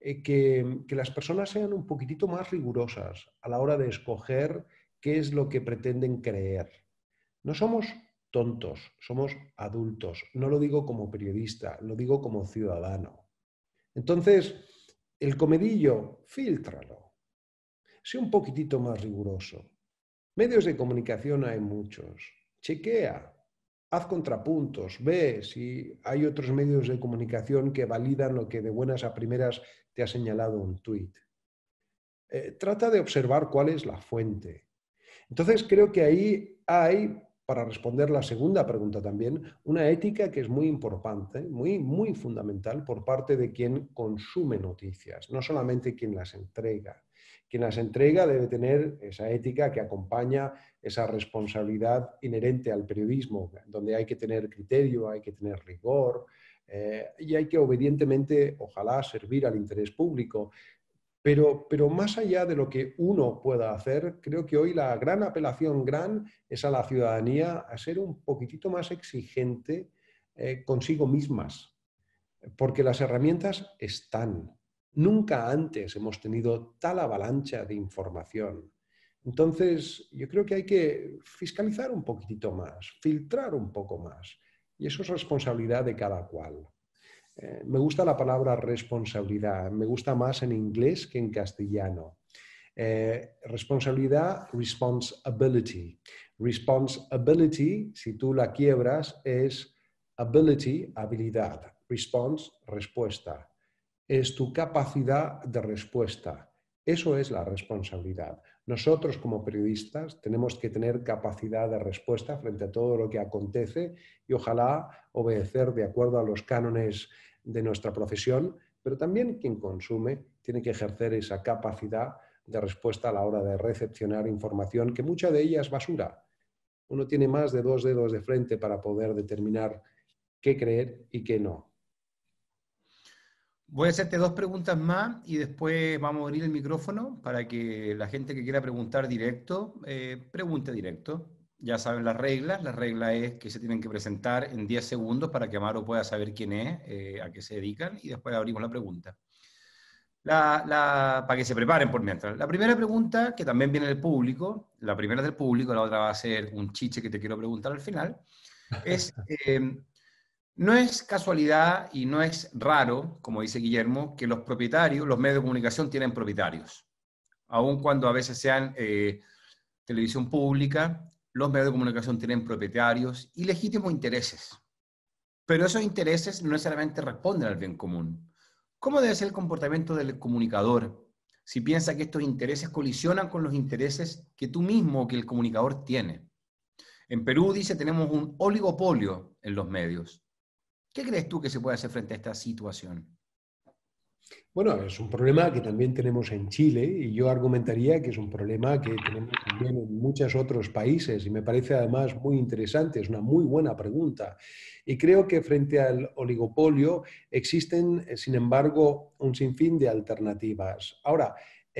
que las personas sean un poquitito más rigurosas a la hora de escoger qué es lo que pretenden creer. No somos tontos, somos adultos. No lo digo como periodista, lo digo como ciudadano. Entonces, el comedillo, fíltralo. Sé un poquitito más riguroso. Medios de comunicación hay muchos. Chequea, haz contrapuntos, ve si hay otros medios de comunicación que validan lo que de buenas a primeras te ha señalado un tuit. Trata de observar cuál es la fuente. Entonces, creo que ahí hay, para responder la segunda pregunta también, una ética que es muy importante, muy fundamental por parte de quien consume noticias, no solamente quien las entrega. Quien las entrega debe tener esa ética que acompaña esa responsabilidad inherente al periodismo, donde hay que tener criterio, hay que tener rigor y hay que obedientemente, ojalá, servir al interés público. Pero más allá de lo que uno pueda hacer, creo que hoy la gran apelación es a la ciudadanía a ser un poquitito más exigente consigo mismas, porque las herramientas están. Nunca antes hemos tenido tal avalancha de información. Entonces, yo creo que hay que fiscalizar un poquitito más, filtrar un poco más, y eso es responsabilidad de cada cual. Me gusta la palabra responsabilidad, me gusta más en inglés que en castellano. Responsabilidad, responsibility. Responsibility, si tú la quiebras, es ability, habilidad. Response, respuesta. Es tu capacidad de respuesta. Eso es la responsabilidad. Nosotros como periodistas tenemos que tener capacidad de respuesta frente a todo lo que acontece y ojalá obedecer de acuerdo a los cánones de nuestra profesión, pero también quien consume tiene que ejercer esa capacidad de respuesta a la hora de recepcionar información, que mucha de ella es basura. Uno tiene más de 2 dedos de frente para poder determinar qué creer y qué no. Voy a hacerte 2 preguntas más y después vamos a abrir el micrófono para que la gente que quiera preguntar directo, pregunte directo. Ya saben las reglas. La regla es que se tienen que presentar en 10 segundos para que Amaro pueda saber quién es, a qué se dedican, y después abrimos la pregunta. Para que se preparen por mientras. La primera pregunta, que también viene del público, la primera es del público, la otra va a ser un chiche que te quiero preguntar al final, es... no es casualidad y no es raro, como dice Guillermo, que los propietarios, los medios de comunicación tienen propietarios. Aun cuando a veces sean televisión pública, los medios de comunicación tienen propietarios y legítimos intereses. Pero esos intereses no necesariamente responden al bien común. ¿Cómo debe ser el comportamiento del comunicador si piensa que estos intereses colisionan con los intereses que tú mismo o que el comunicador tiene? En Perú, dice, tenemos un oligopolio en los medios. ¿Qué crees tú que se puede hacer frente a esta situación? Bueno, es un problema que también tenemos en Chile y yo argumentaría que es un problema que tenemos también en muchos otros países y me parece además muy interesante, es una muy buena pregunta. Y creo que frente al oligopolio existen, sin embargo, un sinfín de alternativas. Ahora,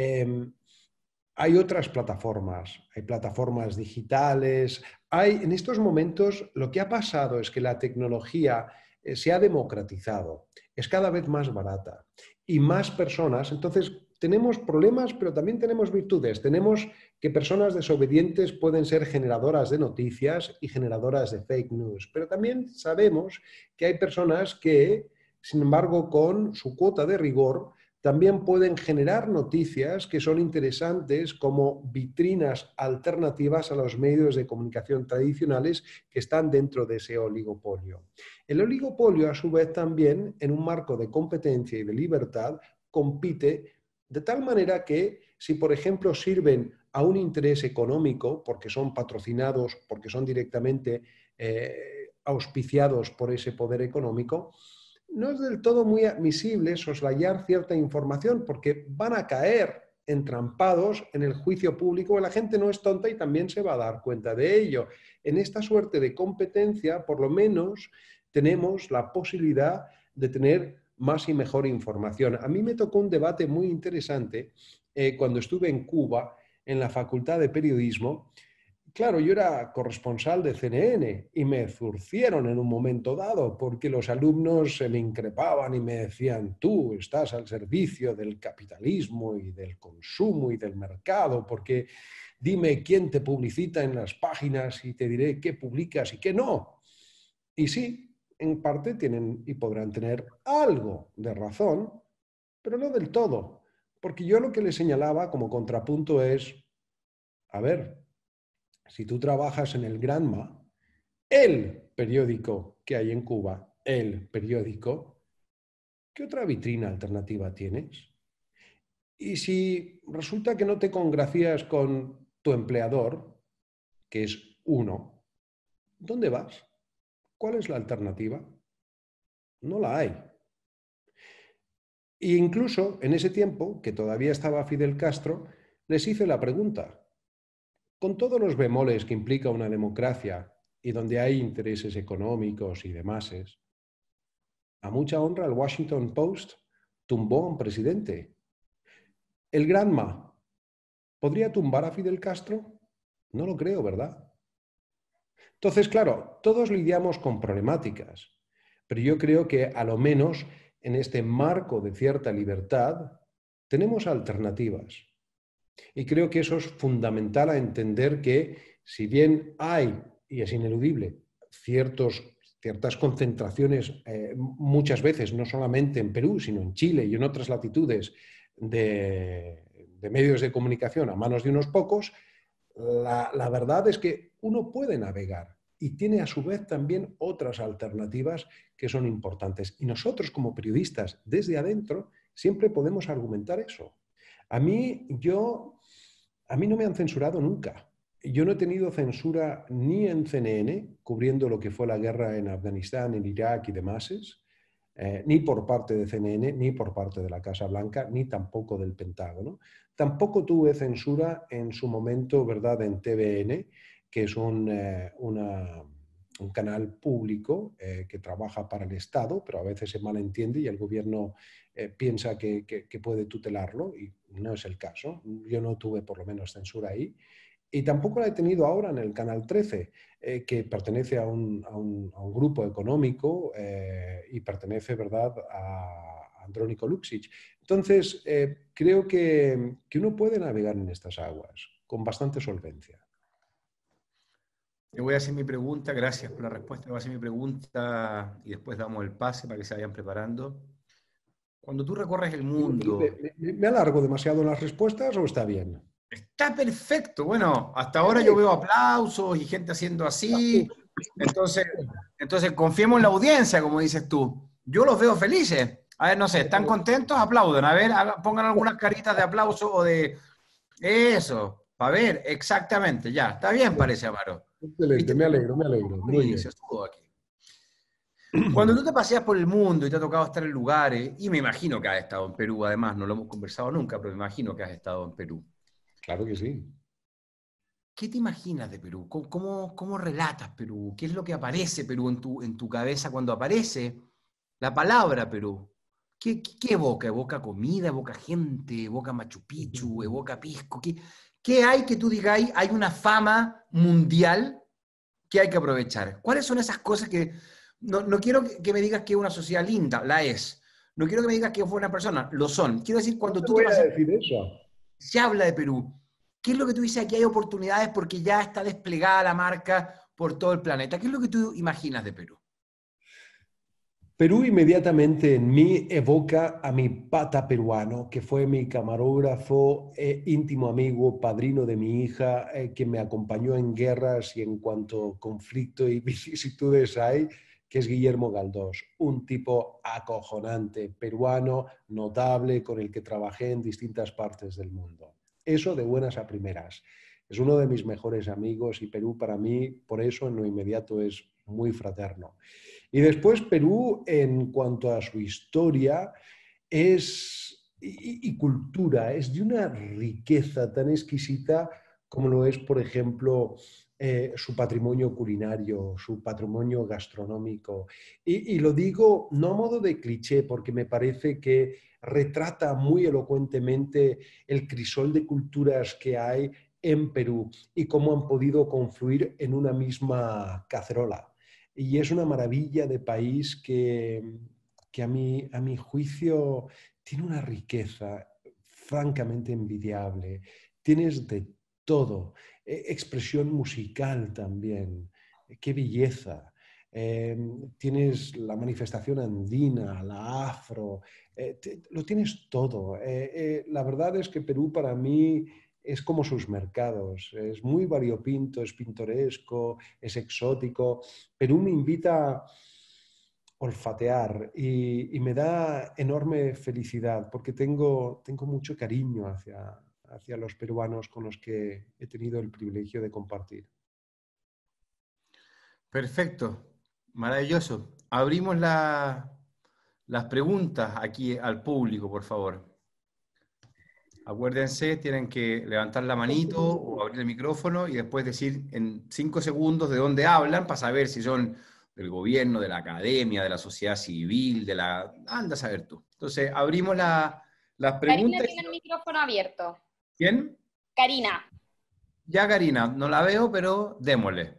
hay otras plataformas, hay plataformas digitales, en estos momentos lo que ha pasado es que la tecnología se ha democratizado, es cada vez más barata y más personas, entonces tenemos problemas, pero también tenemos virtudes. Tenemos que personas desobedientes pueden ser generadoras de noticias y generadoras de fake news, pero también sabemos que hay personas que, sin embargo, con su cuota de rigor, también pueden generar noticias que son interesantes como vitrinas alternativas a los medios de comunicación tradicionales que están dentro de ese oligopolio. El oligopolio, a su vez, también, en un marco de competencia y de libertad, compite de tal manera que si, por ejemplo, sirven a un interés económico, porque son patrocinados, porque son directamente auspiciados por ese poder económico, no es del todo muy admisible soslayar cierta información porque van a caer entrampados en el juicio público. La gente no es tonta y también se va a dar cuenta de ello. En esta suerte de competencia, por lo menos, tenemos la posibilidad de tener más y mejor información. A mí me tocó un debate muy interesante cuando estuve en Cuba, en la Facultad de Periodismo, claro, yo era corresponsal de CNN y me zurcieron en un momento dado porque los alumnos se me increpaban y me decían, tú estás al servicio del capitalismo y del consumo y del mercado, porque dime quién te publicita en las páginas y te diré qué publicas y qué no. Y sí, en parte tienen y podrán tener algo de razón, pero no del todo, porque yo lo que les señalaba como contrapunto es, a ver, si tú trabajas en el Granma, el periódico que hay en Cuba, el periódico, ¿qué otra vitrina alternativa tienes? Y si resulta que no te congracias con tu empleador, que es uno, ¿dónde vas? ¿Cuál es la alternativa? No la hay. E incluso en ese tiempo, que todavía estaba Fidel Castro, les hice la pregunta, con todos los bemoles que implica una democracia y donde hay intereses económicos y demás, a mucha honra el Washington Post tumbó a un presidente. ¿El Granma podría tumbar a Fidel Castro? No lo creo, ¿verdad? Entonces, claro, todos lidiamos con problemáticas, pero yo creo que a lo menos en este marco de cierta libertad tenemos alternativas. Y creo que eso es fundamental a entender que si bien hay, y es ineludible, ciertas concentraciones, muchas veces, no solamente en Perú, sino en Chile y en otras latitudes, de medios de comunicación a manos de unos pocos, la verdad es que uno puede navegar y tiene a su vez también otras alternativas que son importantes. Y nosotros como periodistas, desde adentro, siempre podemos argumentar eso. A mí no me han censurado nunca. Yo no he tenido censura ni en CNN, cubriendo lo que fue la guerra en Afganistán, en Irak y demás, ni por parte de CNN, ni por parte de la Casa Blanca, ni tampoco del Pentágono. Tampoco tuve censura en su momento, ¿verdad?, en TVN, que es un canal público que trabaja para el Estado, pero a veces se malentiende y el gobierno piensa que puede tutelarlo y no es el caso. Yo no tuve por lo menos censura ahí. Y tampoco la he tenido ahora en el Canal 13, que pertenece a un grupo económico y pertenece, ¿verdad?, a Andrónico Luksic. Entonces, creo que uno puede navegar en estas aguas con bastante solvencia. Te voy a hacer mi pregunta, gracias por la respuesta. Voy a hacer mi pregunta y después damos el pase para que se vayan preparando. Cuando tú recorres el mundo... ¿Me alargo demasiado en las respuestas o está bien? Está perfecto. Bueno, hasta ahora yo veo aplausos y gente haciendo así. Entonces confiemos en la audiencia, como dices tú. Yo los veo felices. A ver, no sé, ¿están contentos? Aplaudan. A ver, pongan algunas caritas de aplauso o de eso. A ver, exactamente, ya. Está bien, parece, Amaro. Excelente, me alegro. Muy bien. Se estuvo aquí. Cuando tú te paseas por el mundo y te ha tocado estar en lugares, y me imagino que has estado en Perú, además, no lo hemos conversado nunca, pero me imagino que has estado en Perú. Claro que sí. ¿Qué te imaginas de Perú? ¿Cómo relatas Perú? ¿Qué es lo que aparece Perú en tu cabeza cuando aparece la palabra Perú? ¿Qué evoca? ¿Evoca comida? ¿Evoca gente? ¿Evoca Machu Picchu? ¿Evoca Pisco? ¿Qué hay que tú digas? Hay una fama mundial que hay que aprovechar. ¿Cuáles son esas cosas que... No quiero que me digas que es una sociedad linda, la es. No quiero que me digas que fue una persona, lo son. Quiero decir, cuando tú te voy a decir eso. Se habla de Perú. ¿Qué es lo que tú dices? Aquí hay oportunidades porque ya está desplegada la marca por todo el planeta. ¿Qué es lo que tú imaginas de Perú? Perú inmediatamente en mí evoca a mi pata peruano, que fue mi camarógrafo, íntimo amigo, padrino de mi hija, que me acompañó en guerras y en cuanto conflicto y vicisitudes hay, que es Guillermo Galdós, un tipo acojonante, peruano, notable, con el que trabajé en distintas partes del mundo. Eso de buenas a primeras. Es uno de mis mejores amigos y Perú para mí, por eso en lo inmediato es muy fraterno. Y después Perú, en cuanto a su historia y cultura, es de una riqueza tan exquisita como lo es, por ejemplo, su patrimonio culinario, su patrimonio gastronómico. Y lo digo no a modo de cliché, porque me parece que retrata muy elocuentemente el crisol de culturas que hay en Perú y cómo han podido confluir en una misma cacerola. Y es una maravilla de país que a mi juicio tiene una riqueza francamente envidiable. Tienes de todo, expresión musical también, qué belleza. Tienes la manifestación andina, la afro, lo tienes todo. La verdad es que Perú para mí es como sus mercados, es muy variopinto, es pintoresco, es exótico. Perú me invita a olfatear y me da enorme felicidad porque tengo mucho cariño hacia los peruanos con los que he tenido el privilegio de compartir. Perfecto, maravilloso. Abrimos las preguntas aquí al público, por favor. Acuérdense, tienen que levantar la manito o abrir el micrófono y después decir en 5 segundos de dónde hablan para saber si son del gobierno, de la academia, de la sociedad civil, de la... Anda a saber tú. Entonces, abrimos las Karina preguntas. tiene el micrófono abierto. ¿Quién? Karina. Ya, Karina, no la veo, pero démosle.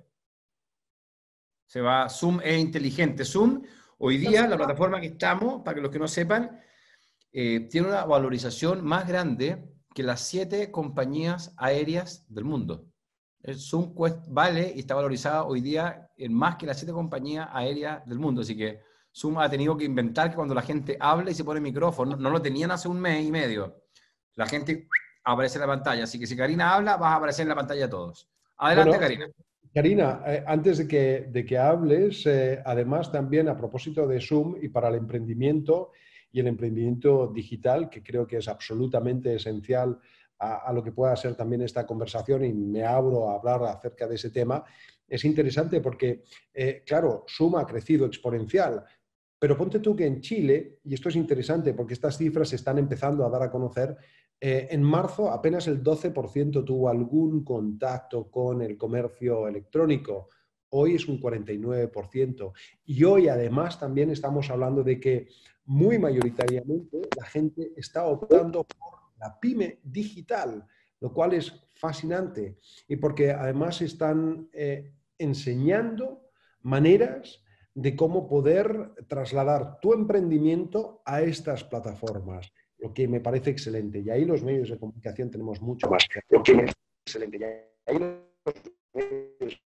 Se va, Zoom es inteligente. Zoom, hoy día, la plataforma que estamos, para que los que no sepan, tiene una valorización más grande que las 7 compañías aéreas del mundo. El Zoom vale y está valorizada hoy día en más que las 7 compañías aéreas del mundo. Así que Zoom ha tenido que inventar que cuando la gente habla y se pone el micrófono, no lo tenían hace un mes y medio. La gente aparece en la pantalla. Así que si Karina habla, vas a aparecer en la pantalla de todos. Adelante, Bueno, Karina. Karina, antes de que hables, además también a propósito de Zoom y para el emprendimiento y el emprendimiento digital, que creo que es absolutamente esencial a lo que pueda ser también esta conversación y me abro a hablar acerca de ese tema, es interesante porque, claro, Zoom ha crecido exponencial, pero ponte tú que en Chile, y esto es interesante porque estas cifras se están empezando a dar a conocer, en marzo apenas el 12% tuvo algún contacto con el comercio electrónico. Hoy es un 49%. Y hoy además también estamos hablando de que muy mayoritariamente la gente está optando por la pyme digital, lo cual es fascinante. Y porque además están enseñando maneras de cómo poder trasladar tu emprendimiento a estas plataformas, lo que me parece excelente. Y ahí los medios de comunicación tenemos mucho más que hacer. Lo que me parece excelente. Y ahí los medios...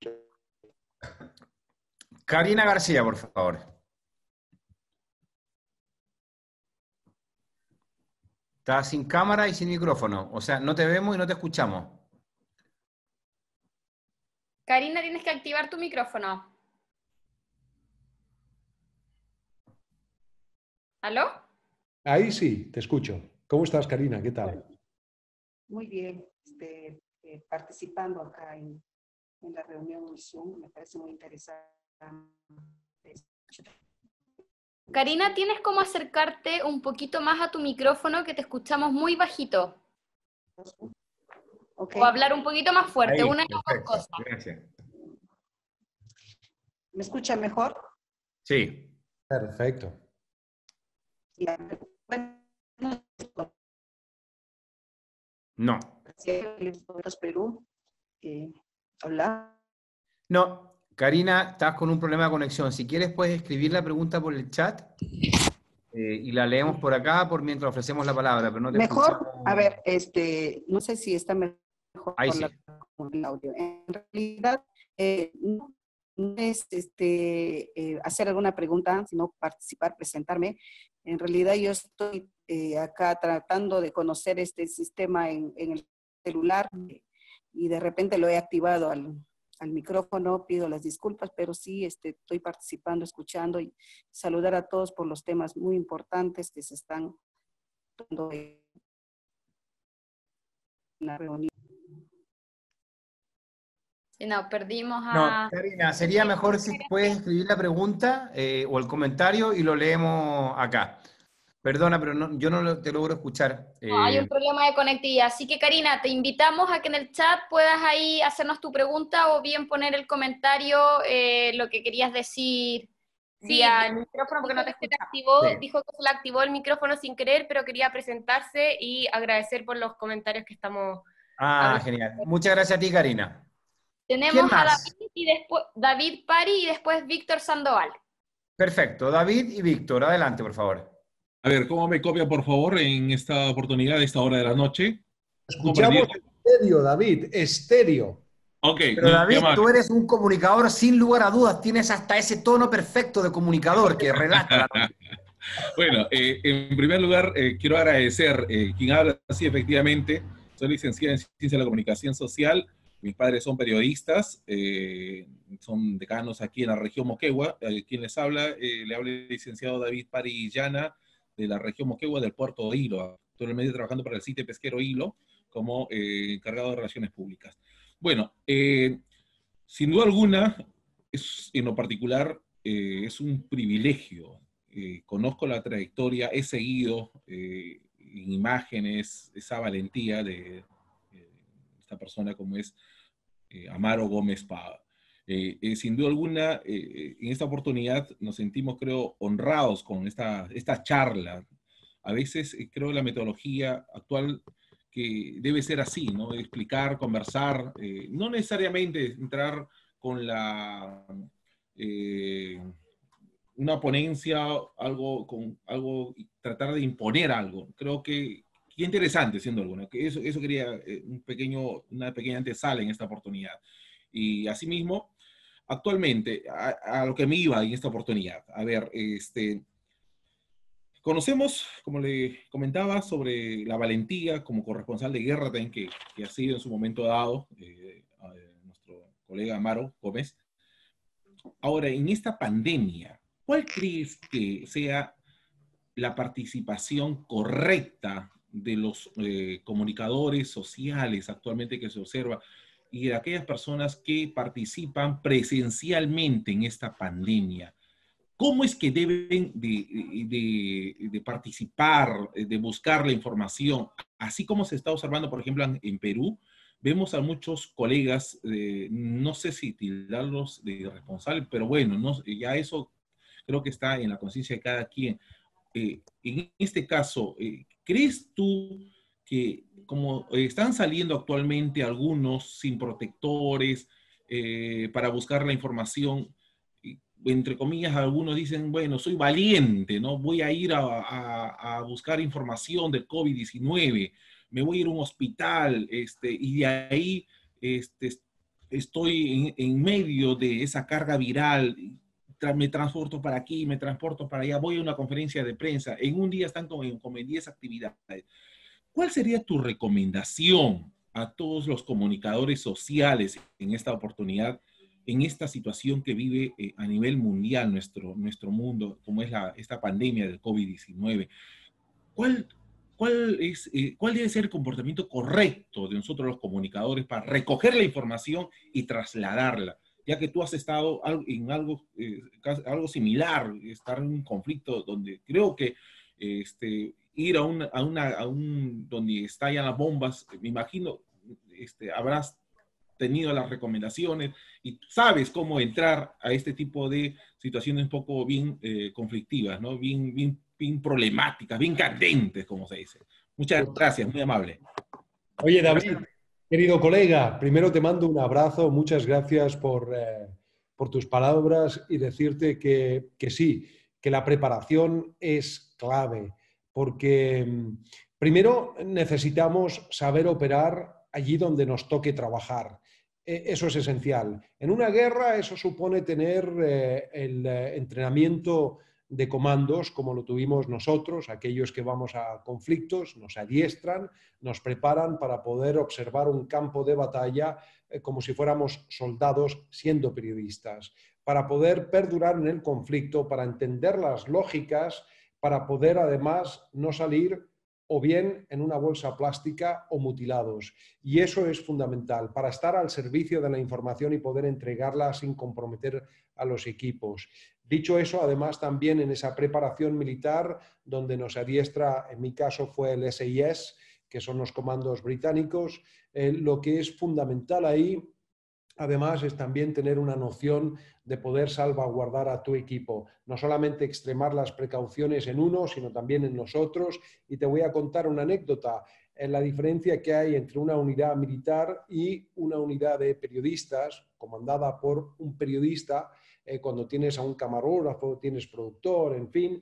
Karina García, por favor. Estás sin cámara y sin micrófono. O sea, no te vemos y no te escuchamos. Karina, tienes que activar tu micrófono. ¿Aló? Ahí sí, te escucho. ¿Cómo estás, Karina? ¿Qué tal? Muy bien, participando acá en la reunión en Zoom, me parece muy interesante. Karina, tienes como acercarte un poquito más a tu micrófono que te escuchamos muy bajito. Okay. O hablar un poquito más fuerte, Ahí, una de las dos cosas. gracias. ¿Me escucha mejor? Sí. Perfecto. Ya. Bueno, No. Perú. Hola. No. Karina, estás con un problema de conexión. Si quieres, puedes escribir la pregunta por el chat y la leemos por acá por mientras ofrecemos la palabra, pero no te Mejor, escuchamos. a ver, no sé si está mejor Ahí sí. el audio. En realidad, no es hacer alguna pregunta, sino participar, presentarme. En realidad yo estoy acá tratando de conocer este sistema en el celular y de repente lo he activado al micrófono, pido las disculpas, pero sí estoy participando, escuchando y saludar a todos por los temas muy importantes que se están dando en la reunión. No, perdimos No, a... Karina, sería mejor si puedes escribir la pregunta o el comentario y lo leemos acá. Perdona, pero yo no te logro escuchar. No, hay un problema de conectividad. Así que, Karina, te invitamos a que en el chat puedas ahí hacernos tu pregunta o bien poner el comentario, lo que querías decir vía el micrófono, porque no te escuchamos. Sí. Dijo que se le activó el micrófono sin querer, pero quería presentarse y agradecer por los comentarios que estamos Ah, genial. Muchas gracias a ti, Karina. Tenemos ¿Quién a más? David, y después, David Pari y después Víctor Sandoval. Perfecto. David y Víctor, adelante, por favor. A ver, ¿cómo me copia, por favor, en esta oportunidad, a esta hora de la noche? Escuchamos estéreo, David, estéreo. Ok, Pero muy David, amable. tú eres un comunicador sin lugar a dudas, tienes hasta ese tono perfecto de comunicador que relata la noticia. Bueno, en primer lugar, quiero agradecer quien habla así, efectivamente. Soy licenciado en Ciencia de la Comunicación Social. Mis padres son periodistas, son decanos aquí en la región Moquegua. Quien les habla, le habla el licenciado David Pari Llana, de la región Moquegua, del puerto de Hilo. Actualmente trabajando para el sitio pesquero Hilo como encargado de relaciones públicas. Bueno, sin duda alguna, en lo particular, es un privilegio. Conozco la trayectoria, he seguido en imágenes esa valentía de esta persona como es Amaro Gómez Pava. Sin duda alguna, en esta oportunidad nos sentimos, creo, honrados con esta charla. A veces creo la metodología actual que debe ser así, ¿no? Explicar, conversar, no necesariamente entrar con una ponencia, con algo, tratar de imponer algo. Creo que interesante, siendo alguna. Que eso quería una pequeña antesala en esta oportunidad. Y asimismo, actualmente, a lo que me iba en esta oportunidad, a ver, conocemos, como le comentaba, sobre la valentía como corresponsal de guerra también que ha sido en su momento dado nuestro colega Amaro Gómez. Ahora, en esta pandemia, ¿cuál crees que sea la participación correcta de los comunicadores sociales actualmente que se observa y de aquellas personas que participan presencialmente en esta pandemia? ¿Cómo es que deben de participar, de buscar la información? Así como se está observando, por ejemplo, en Perú, vemos a muchos colegas, no sé si tildarlos de irresponsables, pero bueno, no, ya eso creo que está en la conciencia de cada quien. En este caso, ¿crees tú que como están saliendo actualmente algunos sin protectores para buscar la información, entre comillas, algunos dicen, bueno, soy valiente, ¿no? Voy a ir a buscar información del COVID-19, me voy a ir a un hospital, y de ahí estoy en medio de esa carga viral, me transporto para aquí, me transporto para allá, voy a una conferencia de prensa, en un día están como en 10 actividades. ¿Cuál sería tu recomendación a todos los comunicadores sociales en esta oportunidad, en esta situación que vive a nivel mundial nuestro mundo, como es esta pandemia del COVID-19? ¿Cuál debe ser el comportamiento correcto de nosotros los comunicadores para recoger la información y trasladarla? Ya que tú has estado en algo similar, estar en un conflicto donde creo que ir a un donde estallan las bombas, me imagino, habrás tenido las recomendaciones y sabes cómo entrar a este tipo de situaciones un poco bien conflictivas, ¿no? Bien problemáticas, bien candentes, como se dice. Muchas gracias, muy amable. Oye, David, querido colega, primero te mando un abrazo, muchas gracias por tus palabras y decirte que sí, que la preparación es clave, porque primero necesitamos saber operar allí donde nos toque trabajar. Eso es esencial. En una guerra eso supone tener el entrenamiento de comandos como lo tuvimos nosotros, aquellos que vamos a conflictos, nos adiestran, nos preparan para poder observar un campo de batalla como si fuéramos soldados siendo periodistas, para poder perdurar en el conflicto, para entender las lógicas, para poder además no salir o bien en una bolsa plástica o mutilados. Y eso es fundamental para estar al servicio de la información y poder entregarla sin comprometer a los equipos. Dicho eso, además también en esa preparación militar, donde nos adiestra, en mi caso fue el SIS, que son los comandos británicos, lo que es fundamental ahí además es también tener una noción de poder salvaguardar a tu equipo, no solamente extremar las precauciones en uno, sino también en nosotros. Y te voy a contar una anécdota, la diferencia que hay entre una unidad militar y una unidad de periodistas, comandada por un periodista, cuando tienes a un camarógrafo, tienes productor, en fin.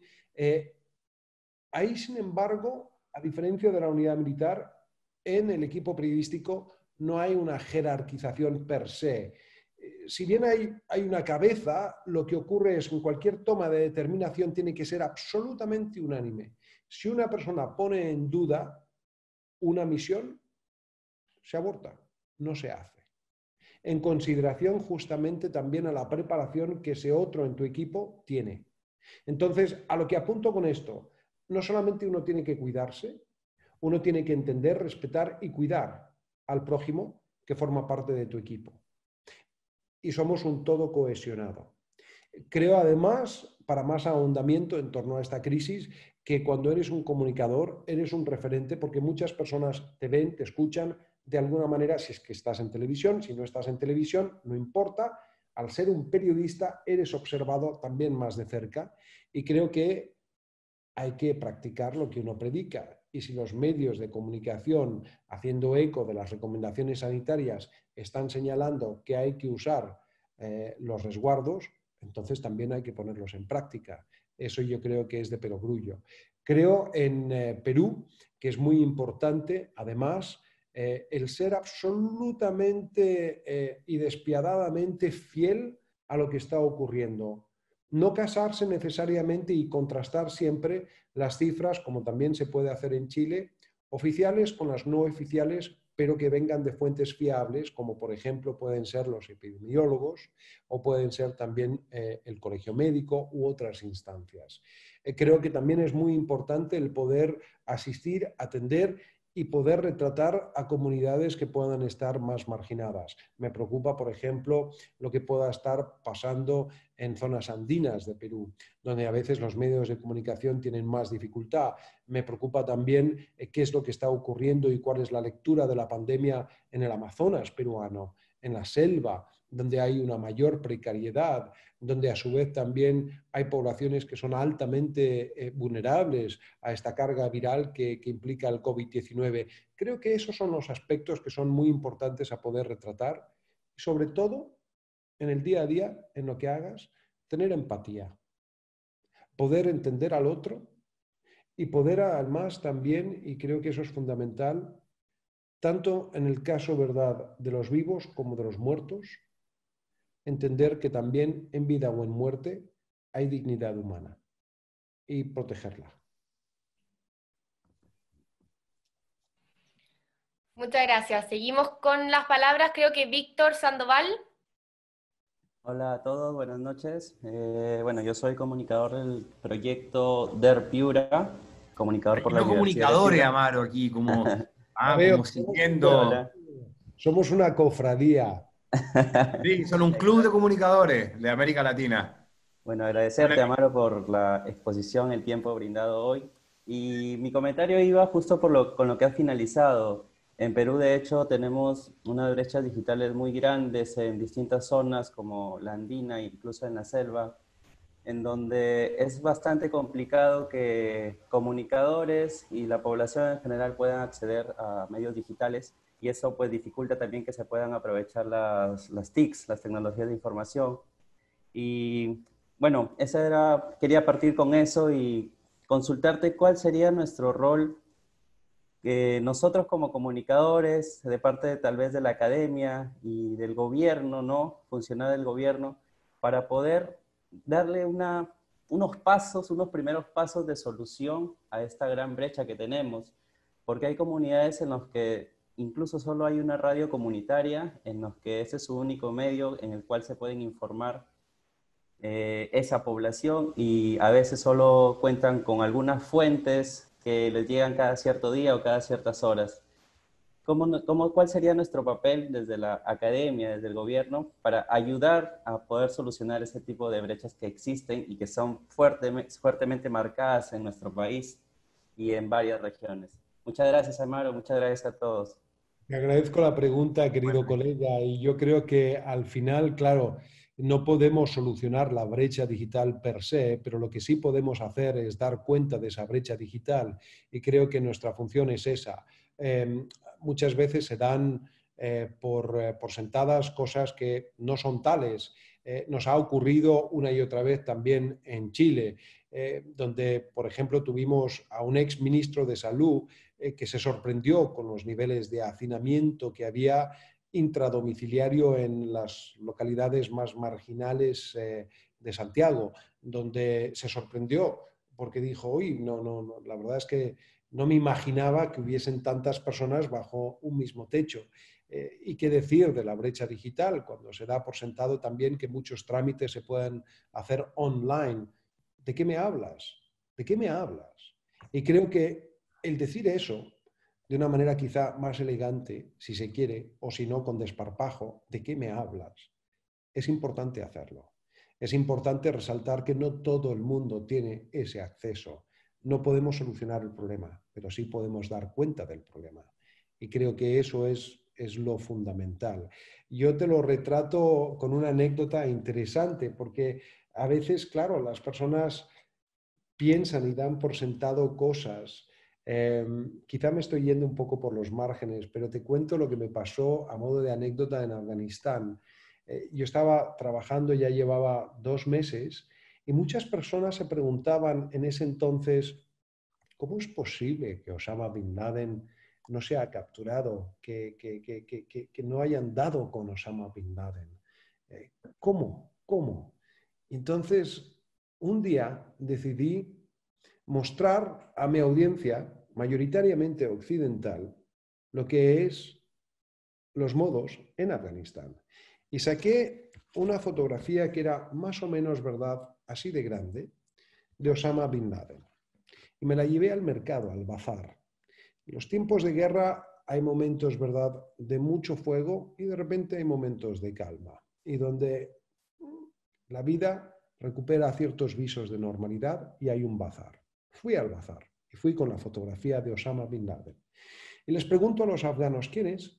Ahí, sin embargo, a diferencia de la unidad militar, en el equipo periodístico no hay una jerarquización per se. Si bien hay una cabeza, lo que ocurre es que en cualquier toma de determinación tiene que ser absolutamente unánime. Si una persona pone en duda una misión, se aborta, no se hace. En consideración justamente también a la preparación que ese otro en tu equipo tiene. Entonces, a lo que apunto con esto, no solamente uno tiene que cuidarse, uno tiene que entender, respetar y cuidar al prójimo que forma parte de tu equipo. Y somos un todo cohesionado. Creo además, para más ahondamiento en torno a esta crisis, que cuando eres un comunicador, eres un referente porque muchas personas te ven, te escuchan de alguna manera, si es que estás en televisión, si no estás en televisión, no importa. Al ser un periodista, eres observado también más de cerca y creo que hay que practicar lo que uno predica. Y si los medios de comunicación, haciendo eco de las recomendaciones sanitarias, están señalando que hay que usar los resguardos, entonces también hay que ponerlos en práctica. Eso yo creo que es de perogrullo. Creo en Perú que es muy importante, además, el ser absolutamente y despiadadamente fiel a lo que está ocurriendo. No casarse necesariamente y contrastar siempre las cifras, como también se puede hacer en Chile, oficiales con las no oficiales, pero que vengan de fuentes fiables, como por ejemplo pueden ser los epidemiólogos o pueden ser también el colegio médico u otras instancias. Creo que también es muy importante el poder asistir, atender y poder retratar a comunidades que puedan estar más marginadas. Me preocupa, por ejemplo, lo que pueda estar pasando en zonas andinas de Perú, donde a veces los medios de comunicación tienen más dificultad. Me preocupa también qué es lo que está ocurriendo y cuál es la lectura de la pandemia en el Amazonas peruano, en la selva, donde hay una mayor precariedad, donde a su vez también hay poblaciones que son altamente vulnerables a esta carga viral que implica el COVID-19. Creo que esos son los aspectos que son muy importantes a poder retratar y sobre todo en el día a día, en lo que hagas, tener empatía, poder entender al otro y poder además también, y creo que eso es fundamental, tanto en el caso, ¿verdad?, de los vivos como de los muertos, entender que también en vida o en muerte hay dignidad humana y protegerla. Muchas gracias. Seguimos con las palabras, creo que Víctor Sandoval. Hola a todos, buenas noches. Bueno, yo soy comunicador del proyecto DER Piura, comunicador por la No Universidad de comunicadores, Piura. Amaro, aquí, como Veo, siguiendo. Somos una cofradía. Sí, son un club de comunicadores de América Latina. Bueno, agradecerte, Amaro, por la exposición, el tiempo brindado hoy. Y mi comentario iba justo con lo que has finalizado. En Perú, de hecho, tenemos unas brechas digitales muy grandes en distintas zonas, como la andina, incluso en la selva, en donde es bastante complicado que comunicadores y la población en general puedan acceder a medios digitales, y eso pues dificulta también que se puedan aprovechar las TICs, las tecnologías de información. Y bueno, quería partir con eso y consultarte cuál sería nuestro rol nosotros como comunicadores, de parte tal vez de la academia y del gobierno, ¿no? Funcionar del gobierno, para poder darle unos primeros pasos de solución a esta gran brecha que tenemos. Porque hay comunidades en las que incluso solo hay una radio comunitaria, en los que ese es su único medio en el cual se pueden informar esa población, y a veces solo cuentan con algunas fuentes que les llegan cada cierto día o cada ciertas horas. ¿Cuál sería nuestro papel desde la academia, desde el gobierno, para ayudar a poder solucionar ese tipo de brechas que existen y que son fuertemente marcadas en nuestro país y en varias regiones? Muchas gracias, Amaro. Muchas gracias a todos. Me agradezco la pregunta, querido colega, y yo creo que al final, claro, no podemos solucionar la brecha digital per se, pero lo que sí podemos hacer es dar cuenta de esa brecha digital y creo que nuestra función es esa. Muchas veces se dan por sentadas cosas que no son tales. Nos ha ocurrido una y otra vez también en Chile, donde, por ejemplo, tuvimos a un ex ministro de Salud que se sorprendió con los niveles de hacinamiento que había intradomiciliario en las localidades más marginales de Santiago, donde se sorprendió porque dijo, uy, no, la verdad es que no me imaginaba que hubiesen tantas personas bajo un mismo techo. ¿Y qué decir de la brecha digital cuando se da por sentado también que muchos trámites se pueden hacer online? ¿De qué me hablas? ¿De qué me hablas? Y creo que el decir eso de una manera quizá más elegante, si se quiere, o si no con desparpajo, ¿de qué me hablas? Es importante hacerlo. Es importante resaltar que no todo el mundo tiene ese acceso. No podemos solucionar el problema, pero sí podemos dar cuenta del problema. Y creo que eso es lo fundamental. Yo te lo retrato con una anécdota interesante, porque a veces, claro, las personas piensan y dan por sentado cosas. Quizá me estoy yendo un poco por los márgenes, pero te cuento lo que me pasó a modo de anécdota en Afganistán. Yo estaba trabajando, ya llevaba 2 meses, y muchas personas se preguntaban en ese entonces, ¿cómo es posible que Osama Bin Laden no se haya capturado, que no hayan dado con Osama Bin Laden? ¿Cómo? ¿Cómo? Entonces, un día decidí mostrar a mi audiencia, mayoritariamente occidental, lo que es los modos en Afganistán. Y saqué una fotografía que era más o menos, ¿verdad?, así de grande, de Osama Bin Laden. Y me la llevé al mercado, al bazar. En los tiempos de guerra hay momentos, ¿verdad?, de mucho fuego y de repente hay momentos de calma. Y donde la vida recupera ciertos visos de normalidad y hay un bazar. Fui al bazar y fui con la fotografía de Osama Bin Laden. Y les pregunto a los afganos, ¿quién es?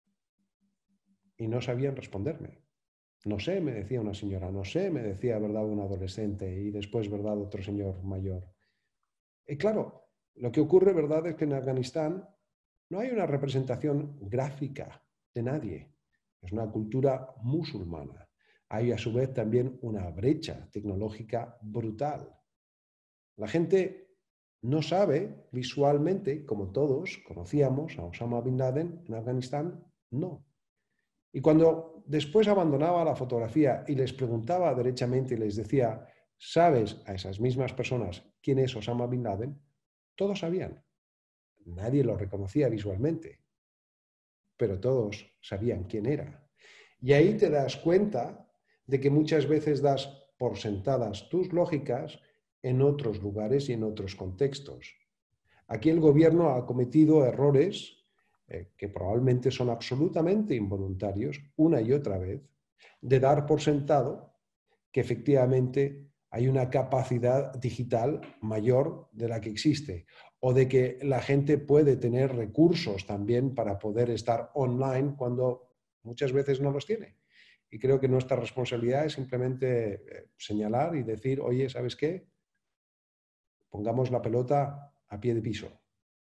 Y no sabían responderme. No sé, me decía una señora, no sé, me decía, ¿verdad?, un adolescente y después, ¿verdad?, otro señor mayor. Y claro, lo que ocurre, ¿verdad?, es que en Afganistán no hay una representación gráfica de nadie. Es una cultura musulmana. Hay a su vez también una brecha tecnológica brutal. La gente no sabe visualmente, como todos conocíamos a Osama Bin Laden en Afganistán, no. Y cuando después abandonaba la fotografía y les preguntaba derechamente y les decía, ¿sabes a esas mismas personas quién es Osama Bin Laden? Todos sabían. Nadie lo reconocía visualmente, pero todos sabían quién era. Y ahí te das cuenta de que muchas veces das por sentadas tus lógicas en otros lugares y en otros contextos. Aquí el gobierno ha cometido errores que probablemente son absolutamente involuntarios, una y otra vez, de dar por sentado que efectivamente hay una capacidad digital mayor de la que existe, o de que la gente puede tener recursos también para poder estar online cuando muchas veces no los tiene. Y creo que nuestra responsabilidad es simplemente señalar y decir, oye, ¿sabes qué? Pongamos la pelota a pie de piso.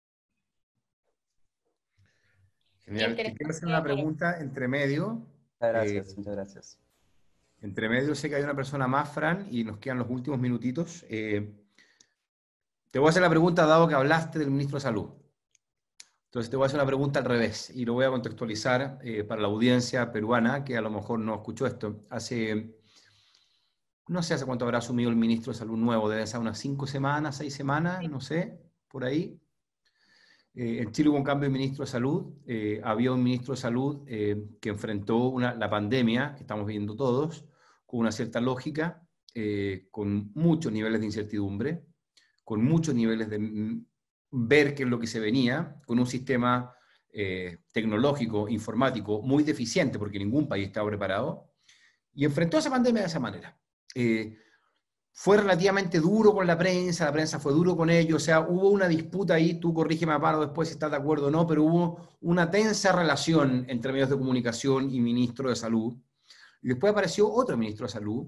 Genial. Te quiero hacer una pregunta entre medio. Muchas gracias, muchas gracias. Entre medio sé que hay una persona más, Fran, y nos quedan los últimos minutitos. Te voy a hacer la pregunta dado que hablaste del ministro de Salud. Entonces te voy a hacer una pregunta al revés y lo voy a contextualizar para la audiencia peruana que a lo mejor no escuchó esto. No sé hace cuánto habrá asumido el ministro de Salud nuevo, debe ser unas 5 semanas, 6 semanas, no sé, por ahí. En Chile hubo un cambio de ministro de Salud, había un ministro de Salud que enfrentó la pandemia, que estamos viviendo todos, con una cierta lógica, con muchos niveles de incertidumbre, con muchos niveles de ver qué es lo que se venía, con un sistema tecnológico, informático muy deficiente, porque ningún país estaba preparado, y enfrentó esa pandemia de esa manera. fue relativamente duro con la prensa fue duro con ellos, o sea, hubo una disputa ahí, tú corrígeme, Amparo, después si estás de acuerdo o no, pero hubo una tensa relación entre medios de comunicación y ministro de Salud. Y después apareció otro ministro de Salud,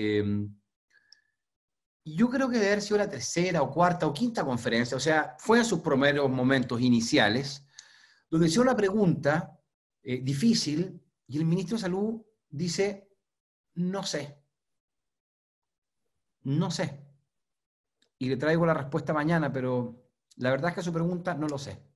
y yo creo que debe haber sido la tercera o cuarta o quinta conferencia, o sea, fue en sus primeros momentos iniciales, donde hizo una pregunta difícil, y el ministro de Salud dice, no sé. No sé. Y le traigo la respuesta mañana, pero la verdad es que su pregunta no lo sé.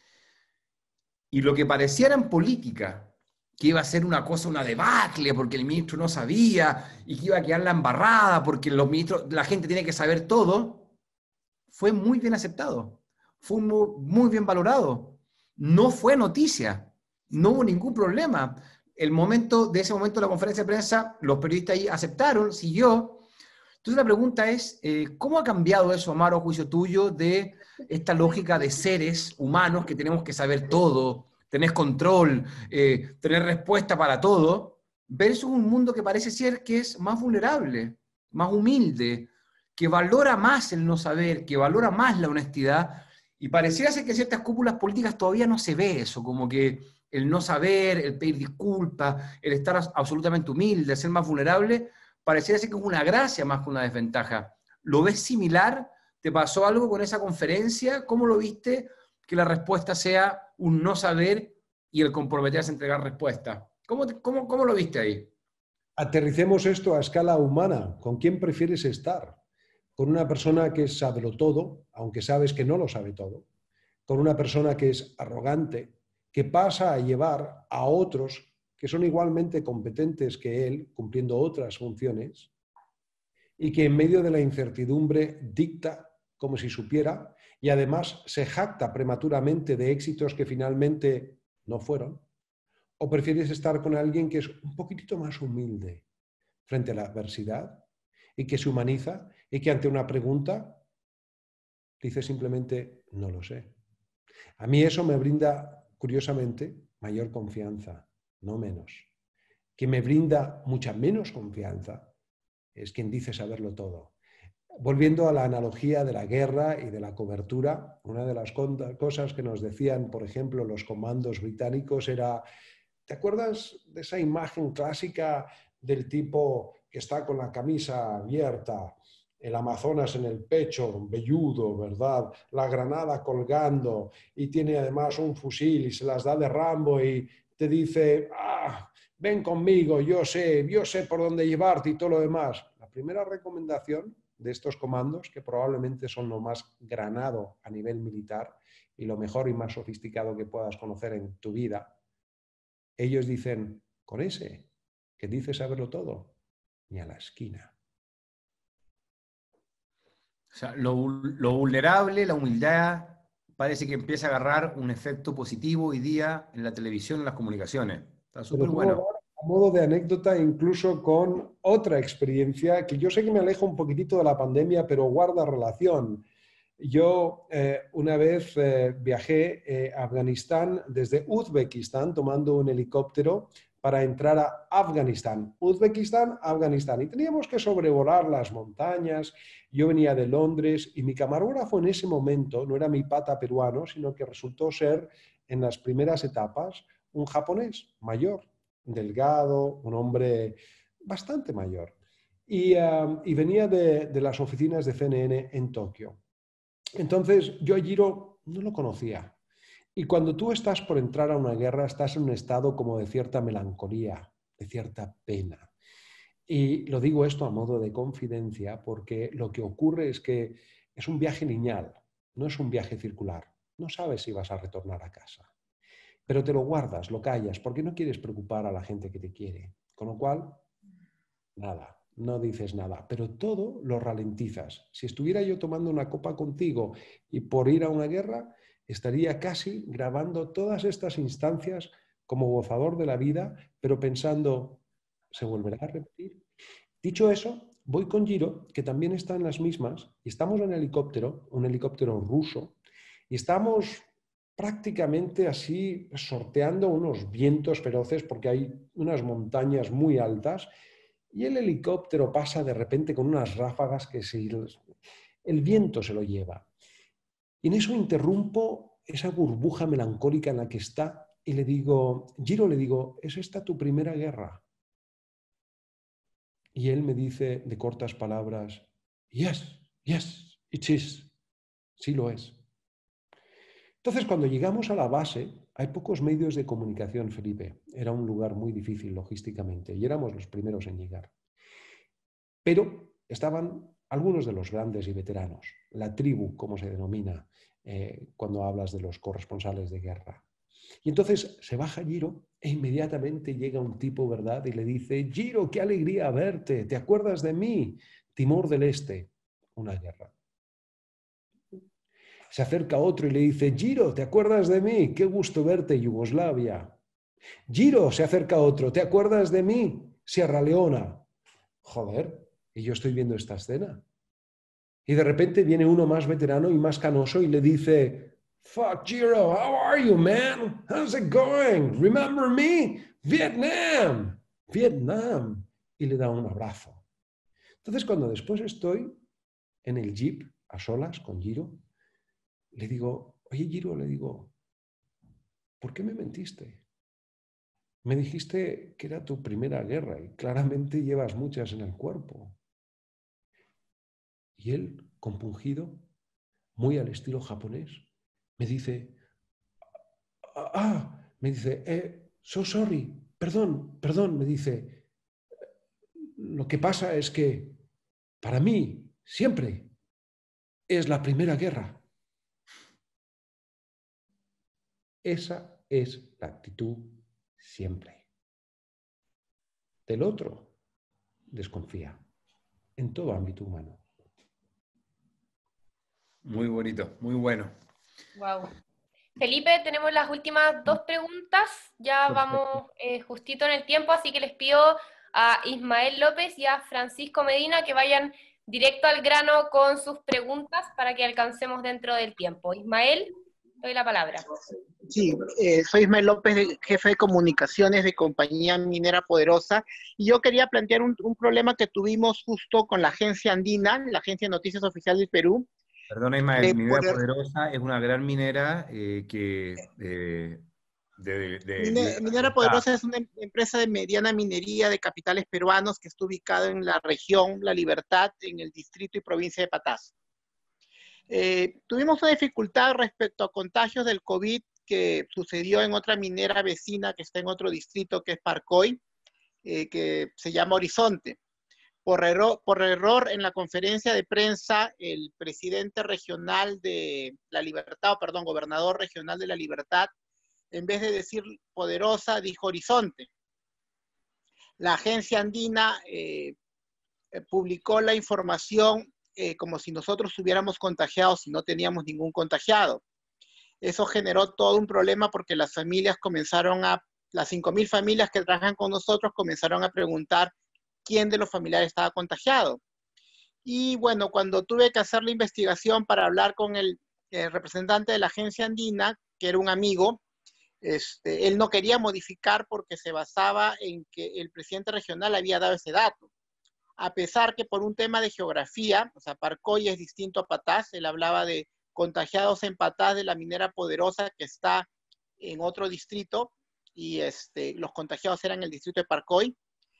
Y lo que pareciera en política, que iba a ser una cosa, una debacle, porque el ministro no sabía, y que iba a quedar la embarrada, porque los ministros, la gente tiene que saber todo, fue muy bien aceptado. Fue muy bien valorado. No fue noticia. No hubo ningún problema. De ese momento de la conferencia de prensa, los periodistas ahí aceptaron, siguió. Entonces la pregunta es, ¿cómo ha cambiado eso, Amaro, a juicio tuyo, de esta lógica de seres humanos que tenemos que saber todo, tener control, tener respuesta para todo, versus un mundo que parece ser que es más vulnerable, más humilde, que valora más el no saber, que valora más la honestidad, y pareciera ser que en ciertas cúpulas políticas todavía no se ve eso, como que el no saber, el pedir disculpas, el estar absolutamente humilde, el ser más vulnerable, pareciera ser que es una gracia más que una desventaja. ¿Lo ves similar? ¿Te pasó algo con esa conferencia? ¿Cómo lo viste que la respuesta sea un no saber y el comprometerse a entregar respuesta? ¿Cómo lo viste ahí? Aterricemos esto a escala humana. ¿Con quién prefieres estar? ¿Con una persona que sabe lo todo, aunque sabes que no lo sabe todo? ¿Con una persona que es arrogante, que pasa a llevar a otros que son igualmente competentes que él, cumpliendo otras funciones, y que en medio de la incertidumbre dicta como si supiera y además se jacta prematuramente de éxitos que finalmente no fueron? ¿O prefieres estar con alguien que es un poquitito más humilde frente a la adversidad y que se humaniza y que ante una pregunta dice simplemente no lo sé? A mí eso me brinda, curiosamente, mayor confianza, no menos. Quien me brinda mucha menos confianza es quien dice saberlo todo. Volviendo a la analogía de la guerra y de la cobertura, una de las cosas que nos decían, por ejemplo, los comandos británicos era, ¿te acuerdas de esa imagen clásica del tipo que está con la camisa abierta, el Amazonas en el pecho, velludo, ¿verdad? La granada colgando y tiene además un fusil y se las da de Rambo y te dice, ven conmigo, yo sé por dónde llevarte y todo lo demás. La primera recomendación de estos comandos, que probablemente son lo más granado a nivel militar y lo mejor y más sofisticado que puedas conocer en tu vida, ellos dicen, con ese que dice saberlo todo, ni a la esquina. O sea, lo vulnerable, la humildad, parece que empieza a agarrar un efecto positivo hoy día en la televisión, en las comunicaciones. Está súper bueno. A modo de anécdota, incluso con otra experiencia, que yo sé que me alejo un poquitito de la pandemia, pero guarda relación. Yo una vez viajé a Afganistán desde Uzbekistán tomando un helicóptero para entrar a Afganistán. Uzbekistán, Afganistán. Y teníamos que sobrevolar las montañas. Yo venía de Londres y mi camarógrafo en ese momento no era mi pata peruano, sino que resultó ser en las primeras etapas un japonés mayor, delgado, un hombre bastante mayor. Y venía de las oficinas de CNN en Tokio. Entonces yo a Jiro no lo conocía. Y cuando tú estás por entrar a una guerra, estás en un estado como de cierta melancolía, de cierta pena. Y lo digo esto a modo de confidencia porque lo que ocurre es que es un viaje lineal, no es un viaje circular. No sabes si vas a retornar a casa. Pero te lo guardas, lo callas, porque no quieres preocupar a la gente que te quiere. Con lo cual, nada, no dices nada, pero todo lo ralentizas. Si estuviera yo tomando una copa contigo y por ir a una guerra, estaría casi grabando todas estas instancias como gozador de la vida, pero pensando, ¿se volverá a repetir? Dicho eso, voy con Jiro, que también está en las mismas, y estamos en helicóptero, un helicóptero ruso, y estamos prácticamente así sorteando unos vientos feroces porque hay unas montañas muy altas y el helicóptero pasa de repente con unas ráfagas que el viento se lo lleva. Y en eso interrumpo esa burbuja melancólica en la que está y le digo, Giro, le digo, ¿es esta tu primera guerra? Y él me dice de cortas palabras, yes, yes, it is. Sí lo es. Entonces, cuando llegamos a la base, hay pocos medios de comunicación, Felipe. Era un lugar muy difícil logísticamente y éramos los primeros en llegar. Pero estaban algunos de los grandes y veteranos, la tribu, como se denomina cuando hablas de los corresponsales de guerra. Y entonces se baja Giro e inmediatamente llega un tipo, ¿verdad? Y le dice, Giro, qué alegría verte, ¿te acuerdas de mí? Timor del Este, una guerra. Se acerca otro y le dice, Giro, ¿te acuerdas de mí? Qué gusto verte, Yugoslavia. Giro, se acerca otro, ¿te acuerdas de mí? Sierra Leona. Joder, y yo estoy viendo esta escena. Y de repente viene uno más veterano y más canoso y le dice, fuck, Giro, how are you, man? How's it going? Remember me? Vietnam. Vietnam. Y le da un abrazo. Entonces, cuando después estoy en el jeep, a solas, con Giro, le digo, oye, Giro, le digo, ¿por qué me mentiste? Me dijiste que era tu primera guerra y claramente llevas muchas en el cuerpo. Y él, compungido, muy al estilo japonés, me dice, so sorry, perdón, me dice, lo que pasa es que para mí siempre es la primera guerra. Esa es la actitud siempre. Del otro, desconfía, en todo ámbito humano. Muy bonito, muy bueno. Wow. Felipe, tenemos las últimas 2 preguntas. Ya vamos justito en el tiempo, así que les pido a Ismael López y a Francisco Medina que vayan directo al grano con sus preguntas para que alcancemos dentro del tiempo. Ismael, doy la palabra. Sí, soy Ismael López, jefe de comunicaciones de Compañía Minera Poderosa, y yo quería plantear un problema que tuvimos justo con la agencia andina, la agencia de noticias oficial del Perú. Perdona, Ismael, Minera Poderosa es una gran minera Minera Poderosa es una empresa de mediana minería de capitales peruanos que está ubicada en la región La Libertad, en el distrito y provincia de Patás. Tuvimos una dificultad respecto a contagios del COVID que sucedió en otra minera vecina que está en otro distrito, que es Parcoy, que se llama Horizonte. Por error en la conferencia de prensa, el presidente regional de La Libertad, gobernador regional de La Libertad, en vez de decir Poderosa, dijo Horizonte. La agencia andina publicó la información como si nosotros estuviéramos contagiados y no teníamos ningún contagiado. Eso generó todo un problema porque las familias las 5.000 familias que trabajan con nosotros comenzaron a preguntar quién de los familiares estaba contagiado. Y bueno, cuando tuve que hacer la investigación para hablar con el representante de la agencia andina, que era un amigo, él no quería modificar porque se basaba en que el presidente regional había dado ese dato. A pesar que por un tema de geografía, o sea, Parcoy es distinto a Patás, él hablaba de contagiados en Patás de la minera Poderosa que está en otro distrito, y los contagiados eran en el distrito de Parcoy.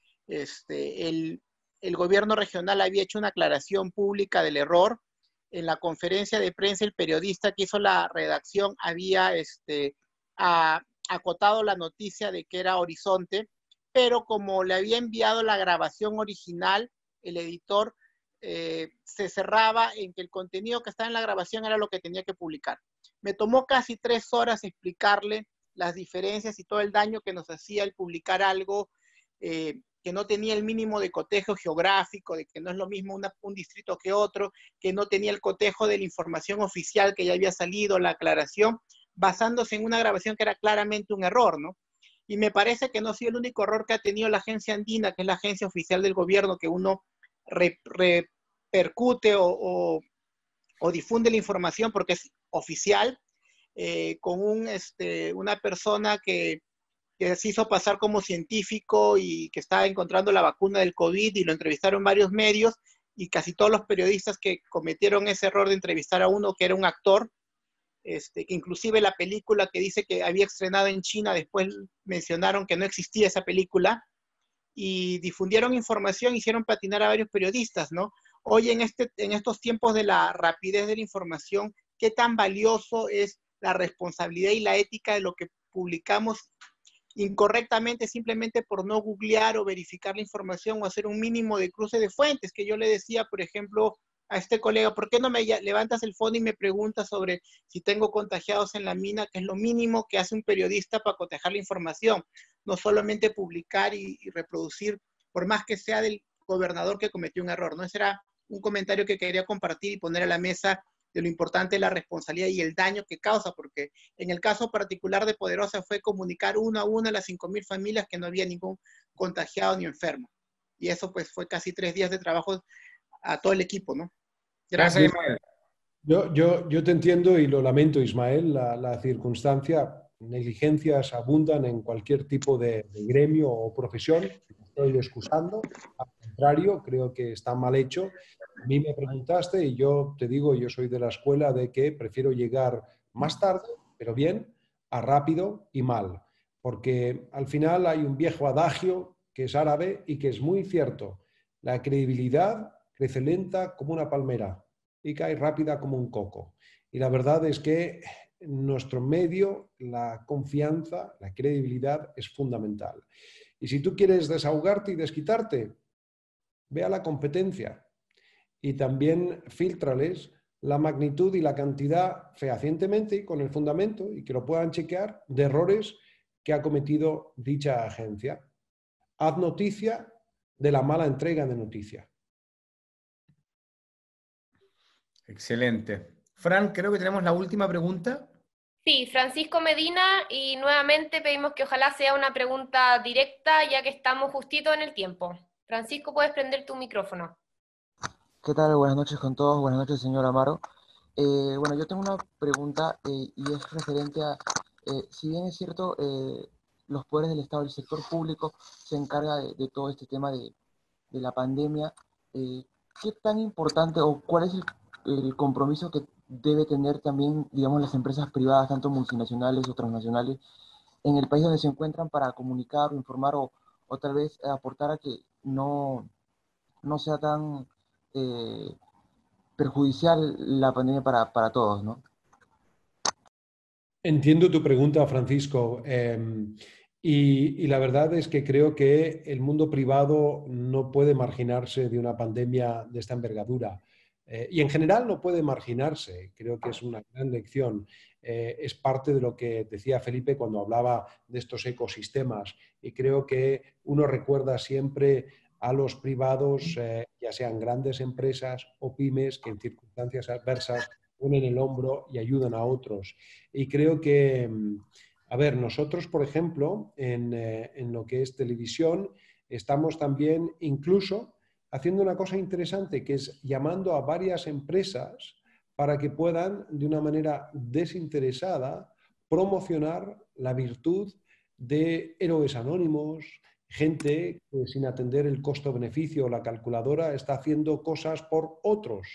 El gobierno regional había hecho una aclaración pública del error. En la conferencia de prensa, el periodista que hizo la redacción había acotado la noticia de que era Horizonte, pero como le había enviado la grabación original, el editor se cerraba en que el contenido que estaba en la grabación era lo que tenía que publicar. Me tomó casi 3 horas explicarle las diferencias y todo el daño que nos hacía el publicar algo que no tenía el mínimo de cotejo geográfico, de que no es lo mismo un distrito que otro, que no tenía el cotejo de la información oficial que ya había salido, la aclaración, basándose en una grabación que era claramente un error, ¿no? Y me parece que no ha sido el único error que ha tenido la agencia andina, que es la agencia oficial del gobierno, que uno repercute o difunde la información porque es oficial, con una persona que que se hizo pasar como científico y que estaba encontrando la vacuna del COVID, y lo entrevistaron varios medios, y casi todos los periodistas que cometieron ese error de entrevistar a uno que era un actor, que inclusive la película que dice que había estrenado en China, después mencionaron que no existía esa película, y difundieron información, hicieron patinar a varios periodistas, ¿no? Hoy en estos tiempos de la rapidez de la información, ¿qué tan valioso es la responsabilidad y la ética de lo que publicamos incorrectamente simplemente por no googlear o verificar la información o hacer un mínimo de cruce de fuentes? Que yo le decía, por ejemplo, a este colega, ¿por qué no me levantas el phone y me preguntas sobre si tengo contagiados en la mina, que es lo mínimo que hace un periodista para cotejar la información? No solamente publicar y reproducir, por más que sea del gobernador que cometió un error, ¿no? Ese era un comentario que quería compartir y poner a la mesa de lo importante de la responsabilidad y el daño que causa, porque en el caso particular de Poderosa fue comunicar uno a uno a las 5.000 familias que no había ningún contagiado ni enfermo. Y eso pues fue casi 3 días de trabajo a todo el equipo, ¿no? Gracias, Ismael. Yo te entiendo y lo lamento, Ismael, la circunstancia. Negligencias abundan en cualquier tipo de gremio o profesión. Estoy excusando. Al contrario, creo que está mal hecho. A mí me preguntaste y yo te digo, yo soy de la escuela de que prefiero llegar más tarde, pero bien, a rápido y mal. Porque al final hay un viejo adagio que es árabe y que es muy cierto. La credibilidad crece lenta como una palmera y cae rápida como un coco. Y la verdad es que en nuestro medio la confianza, la credibilidad es fundamental. Y si tú quieres desahogarte y desquitarte, ve a la competencia y también fíltrales la magnitud y la cantidad fehacientemente y con el fundamento, y que lo puedan chequear, de errores que ha cometido dicha agencia. Haz noticia de la mala entrega de noticia. Excelente. Fran, creo que tenemos la última pregunta. Sí, Francisco Medina, y nuevamente pedimos que ojalá sea una pregunta directa, ya que estamos justito en el tiempo. Francisco, puedes prender tu micrófono. ¿Qué tal? Buenas noches con todos. Buenas noches, señor Amaro. Bueno, yo tengo una pregunta y es referente a, si bien es cierto, los poderes del Estado, el sector público se encarga de todo este tema de la pandemia, ¿qué tan importante o cuál es el compromiso que debe tener también, digamos, las empresas privadas, tanto multinacionales o transnacionales, en el país donde se encuentran para comunicar o informar o tal vez aportar a que no sea tan perjudicial la pandemia para todos, ¿no? Entiendo tu pregunta, Francisco, y la verdad es que creo que el mundo privado no puede marginarse de una pandemia de esta envergadura. Y en general no puede marginarse, creo que es una gran lección. Es parte de lo que decía Felipe cuando hablaba de estos ecosistemas, y creo que uno recuerda siempre a los privados, ya sean grandes empresas o pymes, que en circunstancias adversas ponen el hombro y ayudan a otros. Y creo que, a ver, nosotros, por ejemplo, en lo que es televisión, estamos también incluso haciendo una cosa interesante, que es llamando a varias empresas para que puedan, de una manera desinteresada, promocionar la virtud de héroes anónimos, gente que sin atender el costo-beneficio o la calculadora está haciendo cosas por otros.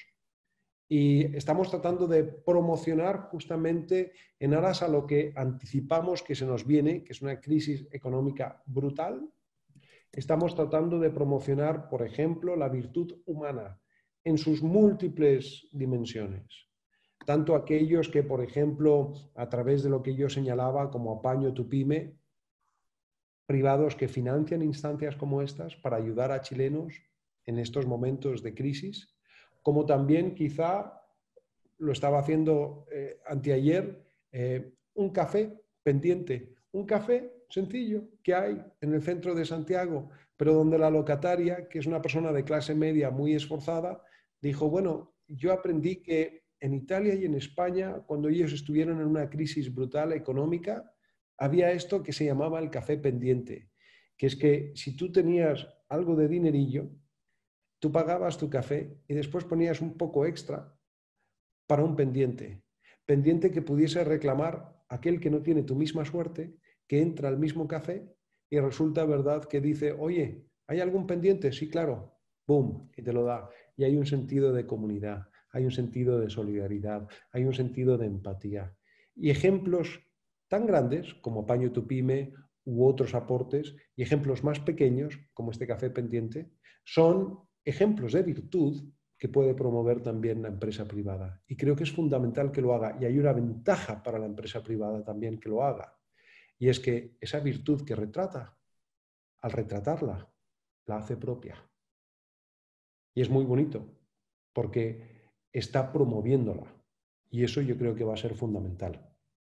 Y estamos tratando de promocionar justamente en aras a lo que anticipamos que se nos viene, que es una crisis económica brutal. Estamos tratando de promocionar, por ejemplo, la virtud humana en sus múltiples dimensiones. Tanto aquellos que, por ejemplo, a través de lo que yo señalaba como Apaño tu Pyme, privados que financian instancias como estas para ayudar a chilenos en estos momentos de crisis, como también quizá lo estaba haciendo anteayer, un café pendiente, un café sencillo que hay en el centro de Santiago, pero donde la locataria, que es una persona de clase media muy esforzada, dijo, bueno, yo aprendí que en Italia y en España, cuando ellos estuvieron en una crisis brutal económica, había esto que se llamaba el café pendiente, que es que si tú tenías algo de dinerillo, tú pagabas tu café y después ponías un poco extra para un pendiente que pudiese reclamar aquel que no tiene tu misma suerte que entra al mismo café y resulta verdad que dice, oye, ¿hay algún pendiente? Sí, claro. ¡Bum! Y te lo da. Y hay un sentido de comunidad, hay un sentido de solidaridad, hay un sentido de empatía. Y ejemplos tan grandes como Paño Tu Pyme u otros aportes, y ejemplos más pequeños, como este café pendiente, son ejemplos de virtud que puede promover también la empresa privada. Y creo que es fundamental que lo haga. Y hay una ventaja para la empresa privada también que lo haga. Y es que esa virtud que retrata, al retratarla, la hace propia. Y es muy bonito, porque está promoviéndola. Y eso yo creo que va a ser fundamental.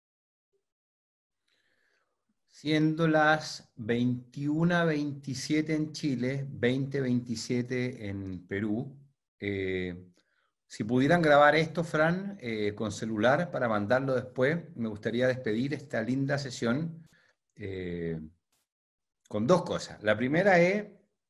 Siendo las 21:27 en Chile, 20:27 en Perú, si pudieran grabar esto, Fran, con celular para mandarlo después, me gustaría despedir esta linda sesión con dos cosas. La primera es,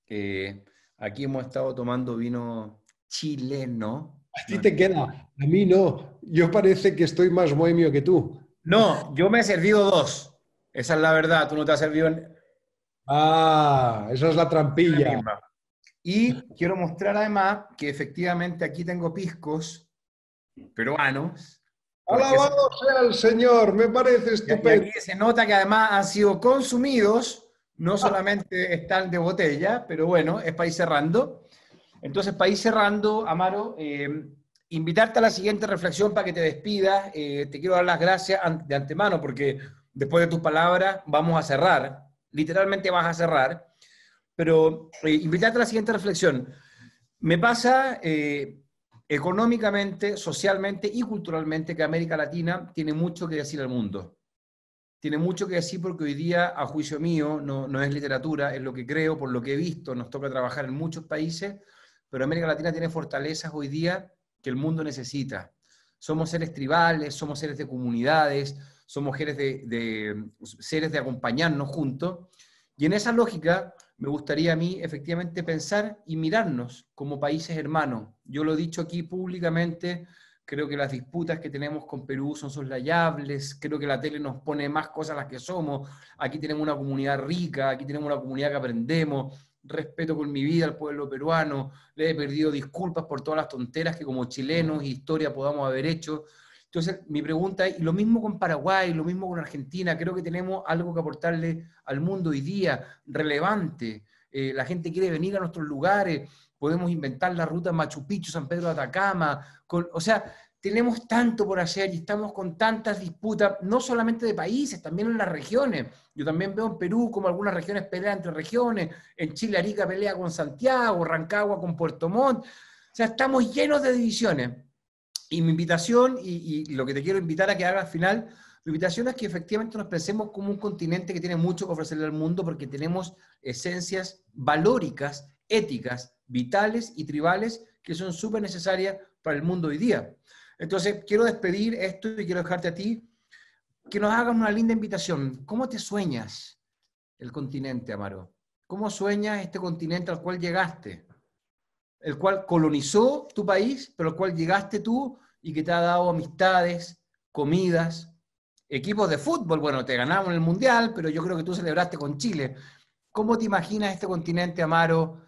aquí hemos estado tomando vino chileno. A ti te queda, a mí no. Yo parece que estoy más bohemio que tú. No, yo me he servido dos. Esa es la verdad, tú no te has servido en... Ah, esa es la trampilla. Y quiero mostrar además que efectivamente aquí tengo piscos peruanos. Alabado sea el Señor, me parece Y estupendo. aquí se nota que además han sido consumidos, no solamente están de botella, pero bueno, es para ir cerrando. Entonces, para ir cerrando, Amaro, invitarte a la siguiente reflexión para que te despidas. Te quiero dar las gracias de antemano porque después de tus palabras vamos a cerrar. Literalmente vas a cerrar. Pero invitarte a la siguiente reflexión. Me pasa económicamente, socialmente y culturalmente que América Latina tiene mucho que decir al mundo. Tiene mucho que decir porque hoy día, a juicio mío, no es literatura, es lo que creo, por lo que he visto, nos toca trabajar en muchos países, pero América Latina tiene fortalezas hoy día que el mundo necesita. Somos seres tribales, somos seres de comunidades, somos seres de acompañarnos juntos, y en esa lógica me gustaría a mí efectivamente pensar y mirarnos como países hermanos. Yo lo he dicho aquí públicamente, creo que las disputas que tenemos con Perú son soslayables, creo que la tele nos pone más cosas a las que somos, aquí tenemos una comunidad rica, aquí tenemos una comunidad que aprendemos, respeto con mi vida al pueblo peruano, le he pedido disculpas por todas las tonteras que como chilenos y historia podamos haber hecho. Entonces, mi pregunta es, y lo mismo con Paraguay, lo mismo con Argentina, creo que tenemos algo que aportarle al mundo hoy día, relevante. La gente quiere venir a nuestros lugares, podemos inventar la ruta Machu Picchu, San Pedro de Atacama, o sea, tenemos tanto por hacer y estamos con tantas disputas, no solamente de países, también en las regiones. Yo también veo en Perú como algunas regiones pelean entre regiones, en Chile Arica pelea con Santiago, Rancagua con Puerto Montt, o sea, estamos llenos de divisiones. Y mi invitación, y lo que te quiero invitar a que hagas al final, mi invitación es que efectivamente nos pensemos como un continente que tiene mucho que ofrecerle al mundo porque tenemos esencias valóricas, éticas, vitales y tribales que son súper necesarias para el mundo hoy día. Entonces, quiero despedir esto y quiero dejarte a ti que nos hagas una linda invitación. ¿Cómo te sueñas el continente, Amaro? ¿Cómo sueñas este continente al cual llegaste? El cual colonizó tu país, pero al cual llegaste tú y que te ha dado amistades, comidas, equipos de fútbol. Bueno, te ganamos en el Mundial, pero yo creo que tú celebraste con Chile. ¿Cómo te imaginas este continente, Amaro,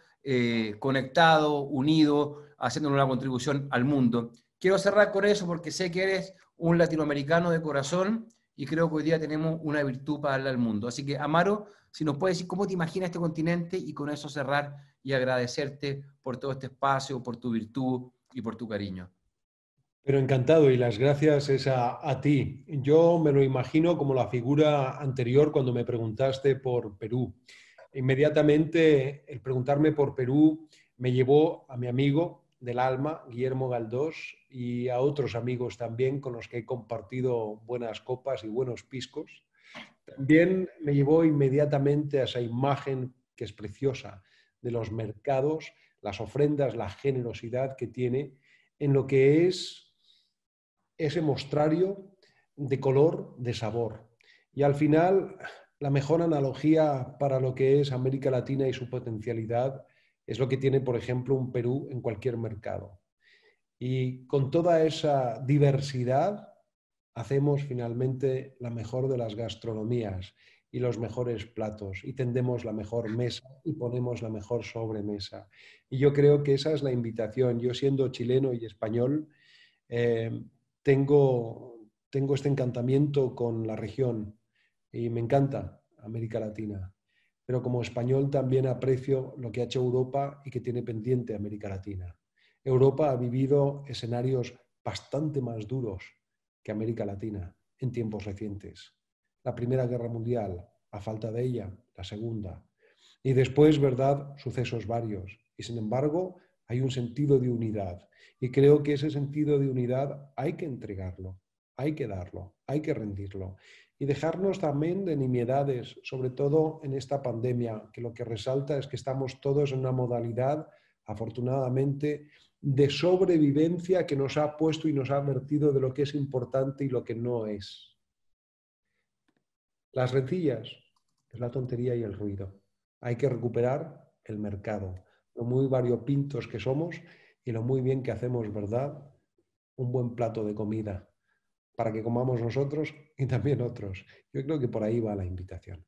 conectado, unido, haciendo una contribución al mundo? Quiero cerrar con eso porque sé que eres un latinoamericano de corazón y creo que hoy día tenemos una virtud para darle al mundo. Así que, Amaro, si nos puedes decir cómo te imaginas este continente y con eso cerrar y agradecerte por todo este espacio, por tu virtud y por tu cariño. Pero encantado y las gracias es a ti. Yo me lo imagino como la figura anterior cuando me preguntaste por Perú. Inmediatamente el preguntarme por Perú me llevó a mi amigo del alma, Guillermo Galdós, y a otros amigos también con los que he compartido buenas copas y buenos piscos. También me llevó inmediatamente a esa imagen que es preciosa de los mercados, las ofrendas, la generosidad que tiene en lo que es ese mostrario de color, de sabor. Y al final, la mejor analogía para lo que es América Latina y su potencialidad es lo que tiene, por ejemplo, un Perú en cualquier mercado. Y con toda esa diversidad hacemos finalmente la mejor de las gastronomías. y los mejores platos y tendemos la mejor mesa y ponemos la mejor sobremesa. Y yo creo que esa es la invitación. Yo, siendo chileno y español, tengo este encantamiento con la región y me encanta América Latina. Pero como español también aprecio lo que ha hecho Europa y que tiene pendiente América Latina. Europa ha vivido escenarios bastante más duros que América Latina en tiempos recientes. La Primera Guerra Mundial, a falta de ella, la Segunda. Y después, ¿verdad?, sucesos varios. Y sin embargo, hay un sentido de unidad. Y creo que ese sentido de unidad hay que entregarlo, hay que darlo, hay que rendirlo. Y dejarnos también de nimiedades, sobre todo en esta pandemia, que lo que resalta es que estamos todos en una modalidad, afortunadamente, de sobrevivencia que nos ha puesto y nos ha advertido de lo que es importante y lo que no es. Las rencillas es la tontería y el ruido. Hay que recuperar el mercado, lo muy variopintos que somos y lo muy bien que hacemos, ¿verdad? Un buen plato de comida para que comamos nosotros y también otros. Yo creo que por ahí va la invitación.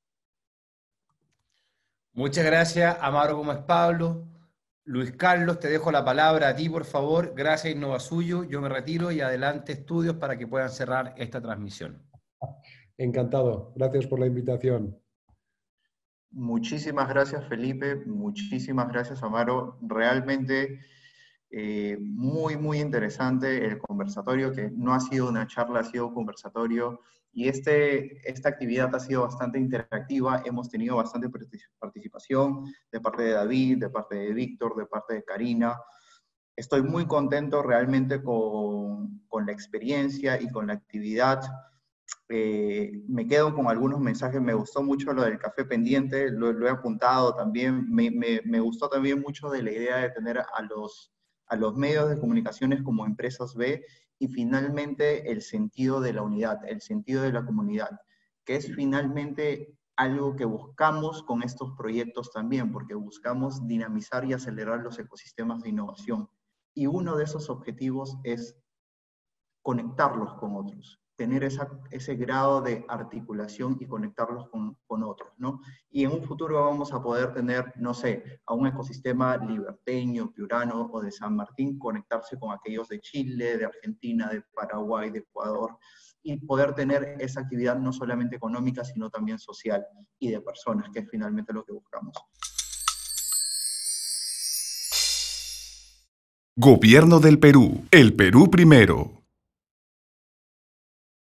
Muchas gracias, Amaro Gómez Pablo. Luis Carlos, te dejo la palabra a ti, por favor. Gracias, Innovasuyo. Yo me retiro y adelante estudios para que puedan cerrar esta transmisión. Encantado. Gracias por la invitación. Muchísimas gracias, Felipe. Muchísimas gracias, Amaro. Realmente muy, muy interesante el conversatorio, que no ha sido una charla, ha sido un conversatorio. Y esta actividad ha sido bastante interactiva. Hemos tenido bastante participación de parte de David, de parte de Víctor, de parte de Karina. Estoy muy contento realmente con la experiencia y con la actividad. Me quedo con algunos mensajes. Me gustó mucho lo del café pendiente, lo he apuntado también. Me gustó también mucho de la idea de tener a los medios de comunicaciones como empresas B, y finalmente el sentido de la unidad, el sentido de la comunidad, que es finalmente algo que buscamos con estos proyectos también, porque buscamos dinamizar y acelerar los ecosistemas de innovación. Y uno de esos objetivos es conectarlos con otros, tener ese grado de articulación y conectarlos con otros, ¿no? Y en un futuro vamos a poder tener, no sé, a un ecosistema liberteño, piurano o de San Martín, conectarse con aquellos de Chile, de Argentina, de Paraguay, de Ecuador, y poder tener esa actividad no solamente económica, sino también social y de personas, que es finalmente lo que buscamos. Gobierno del Perú. El Perú primero.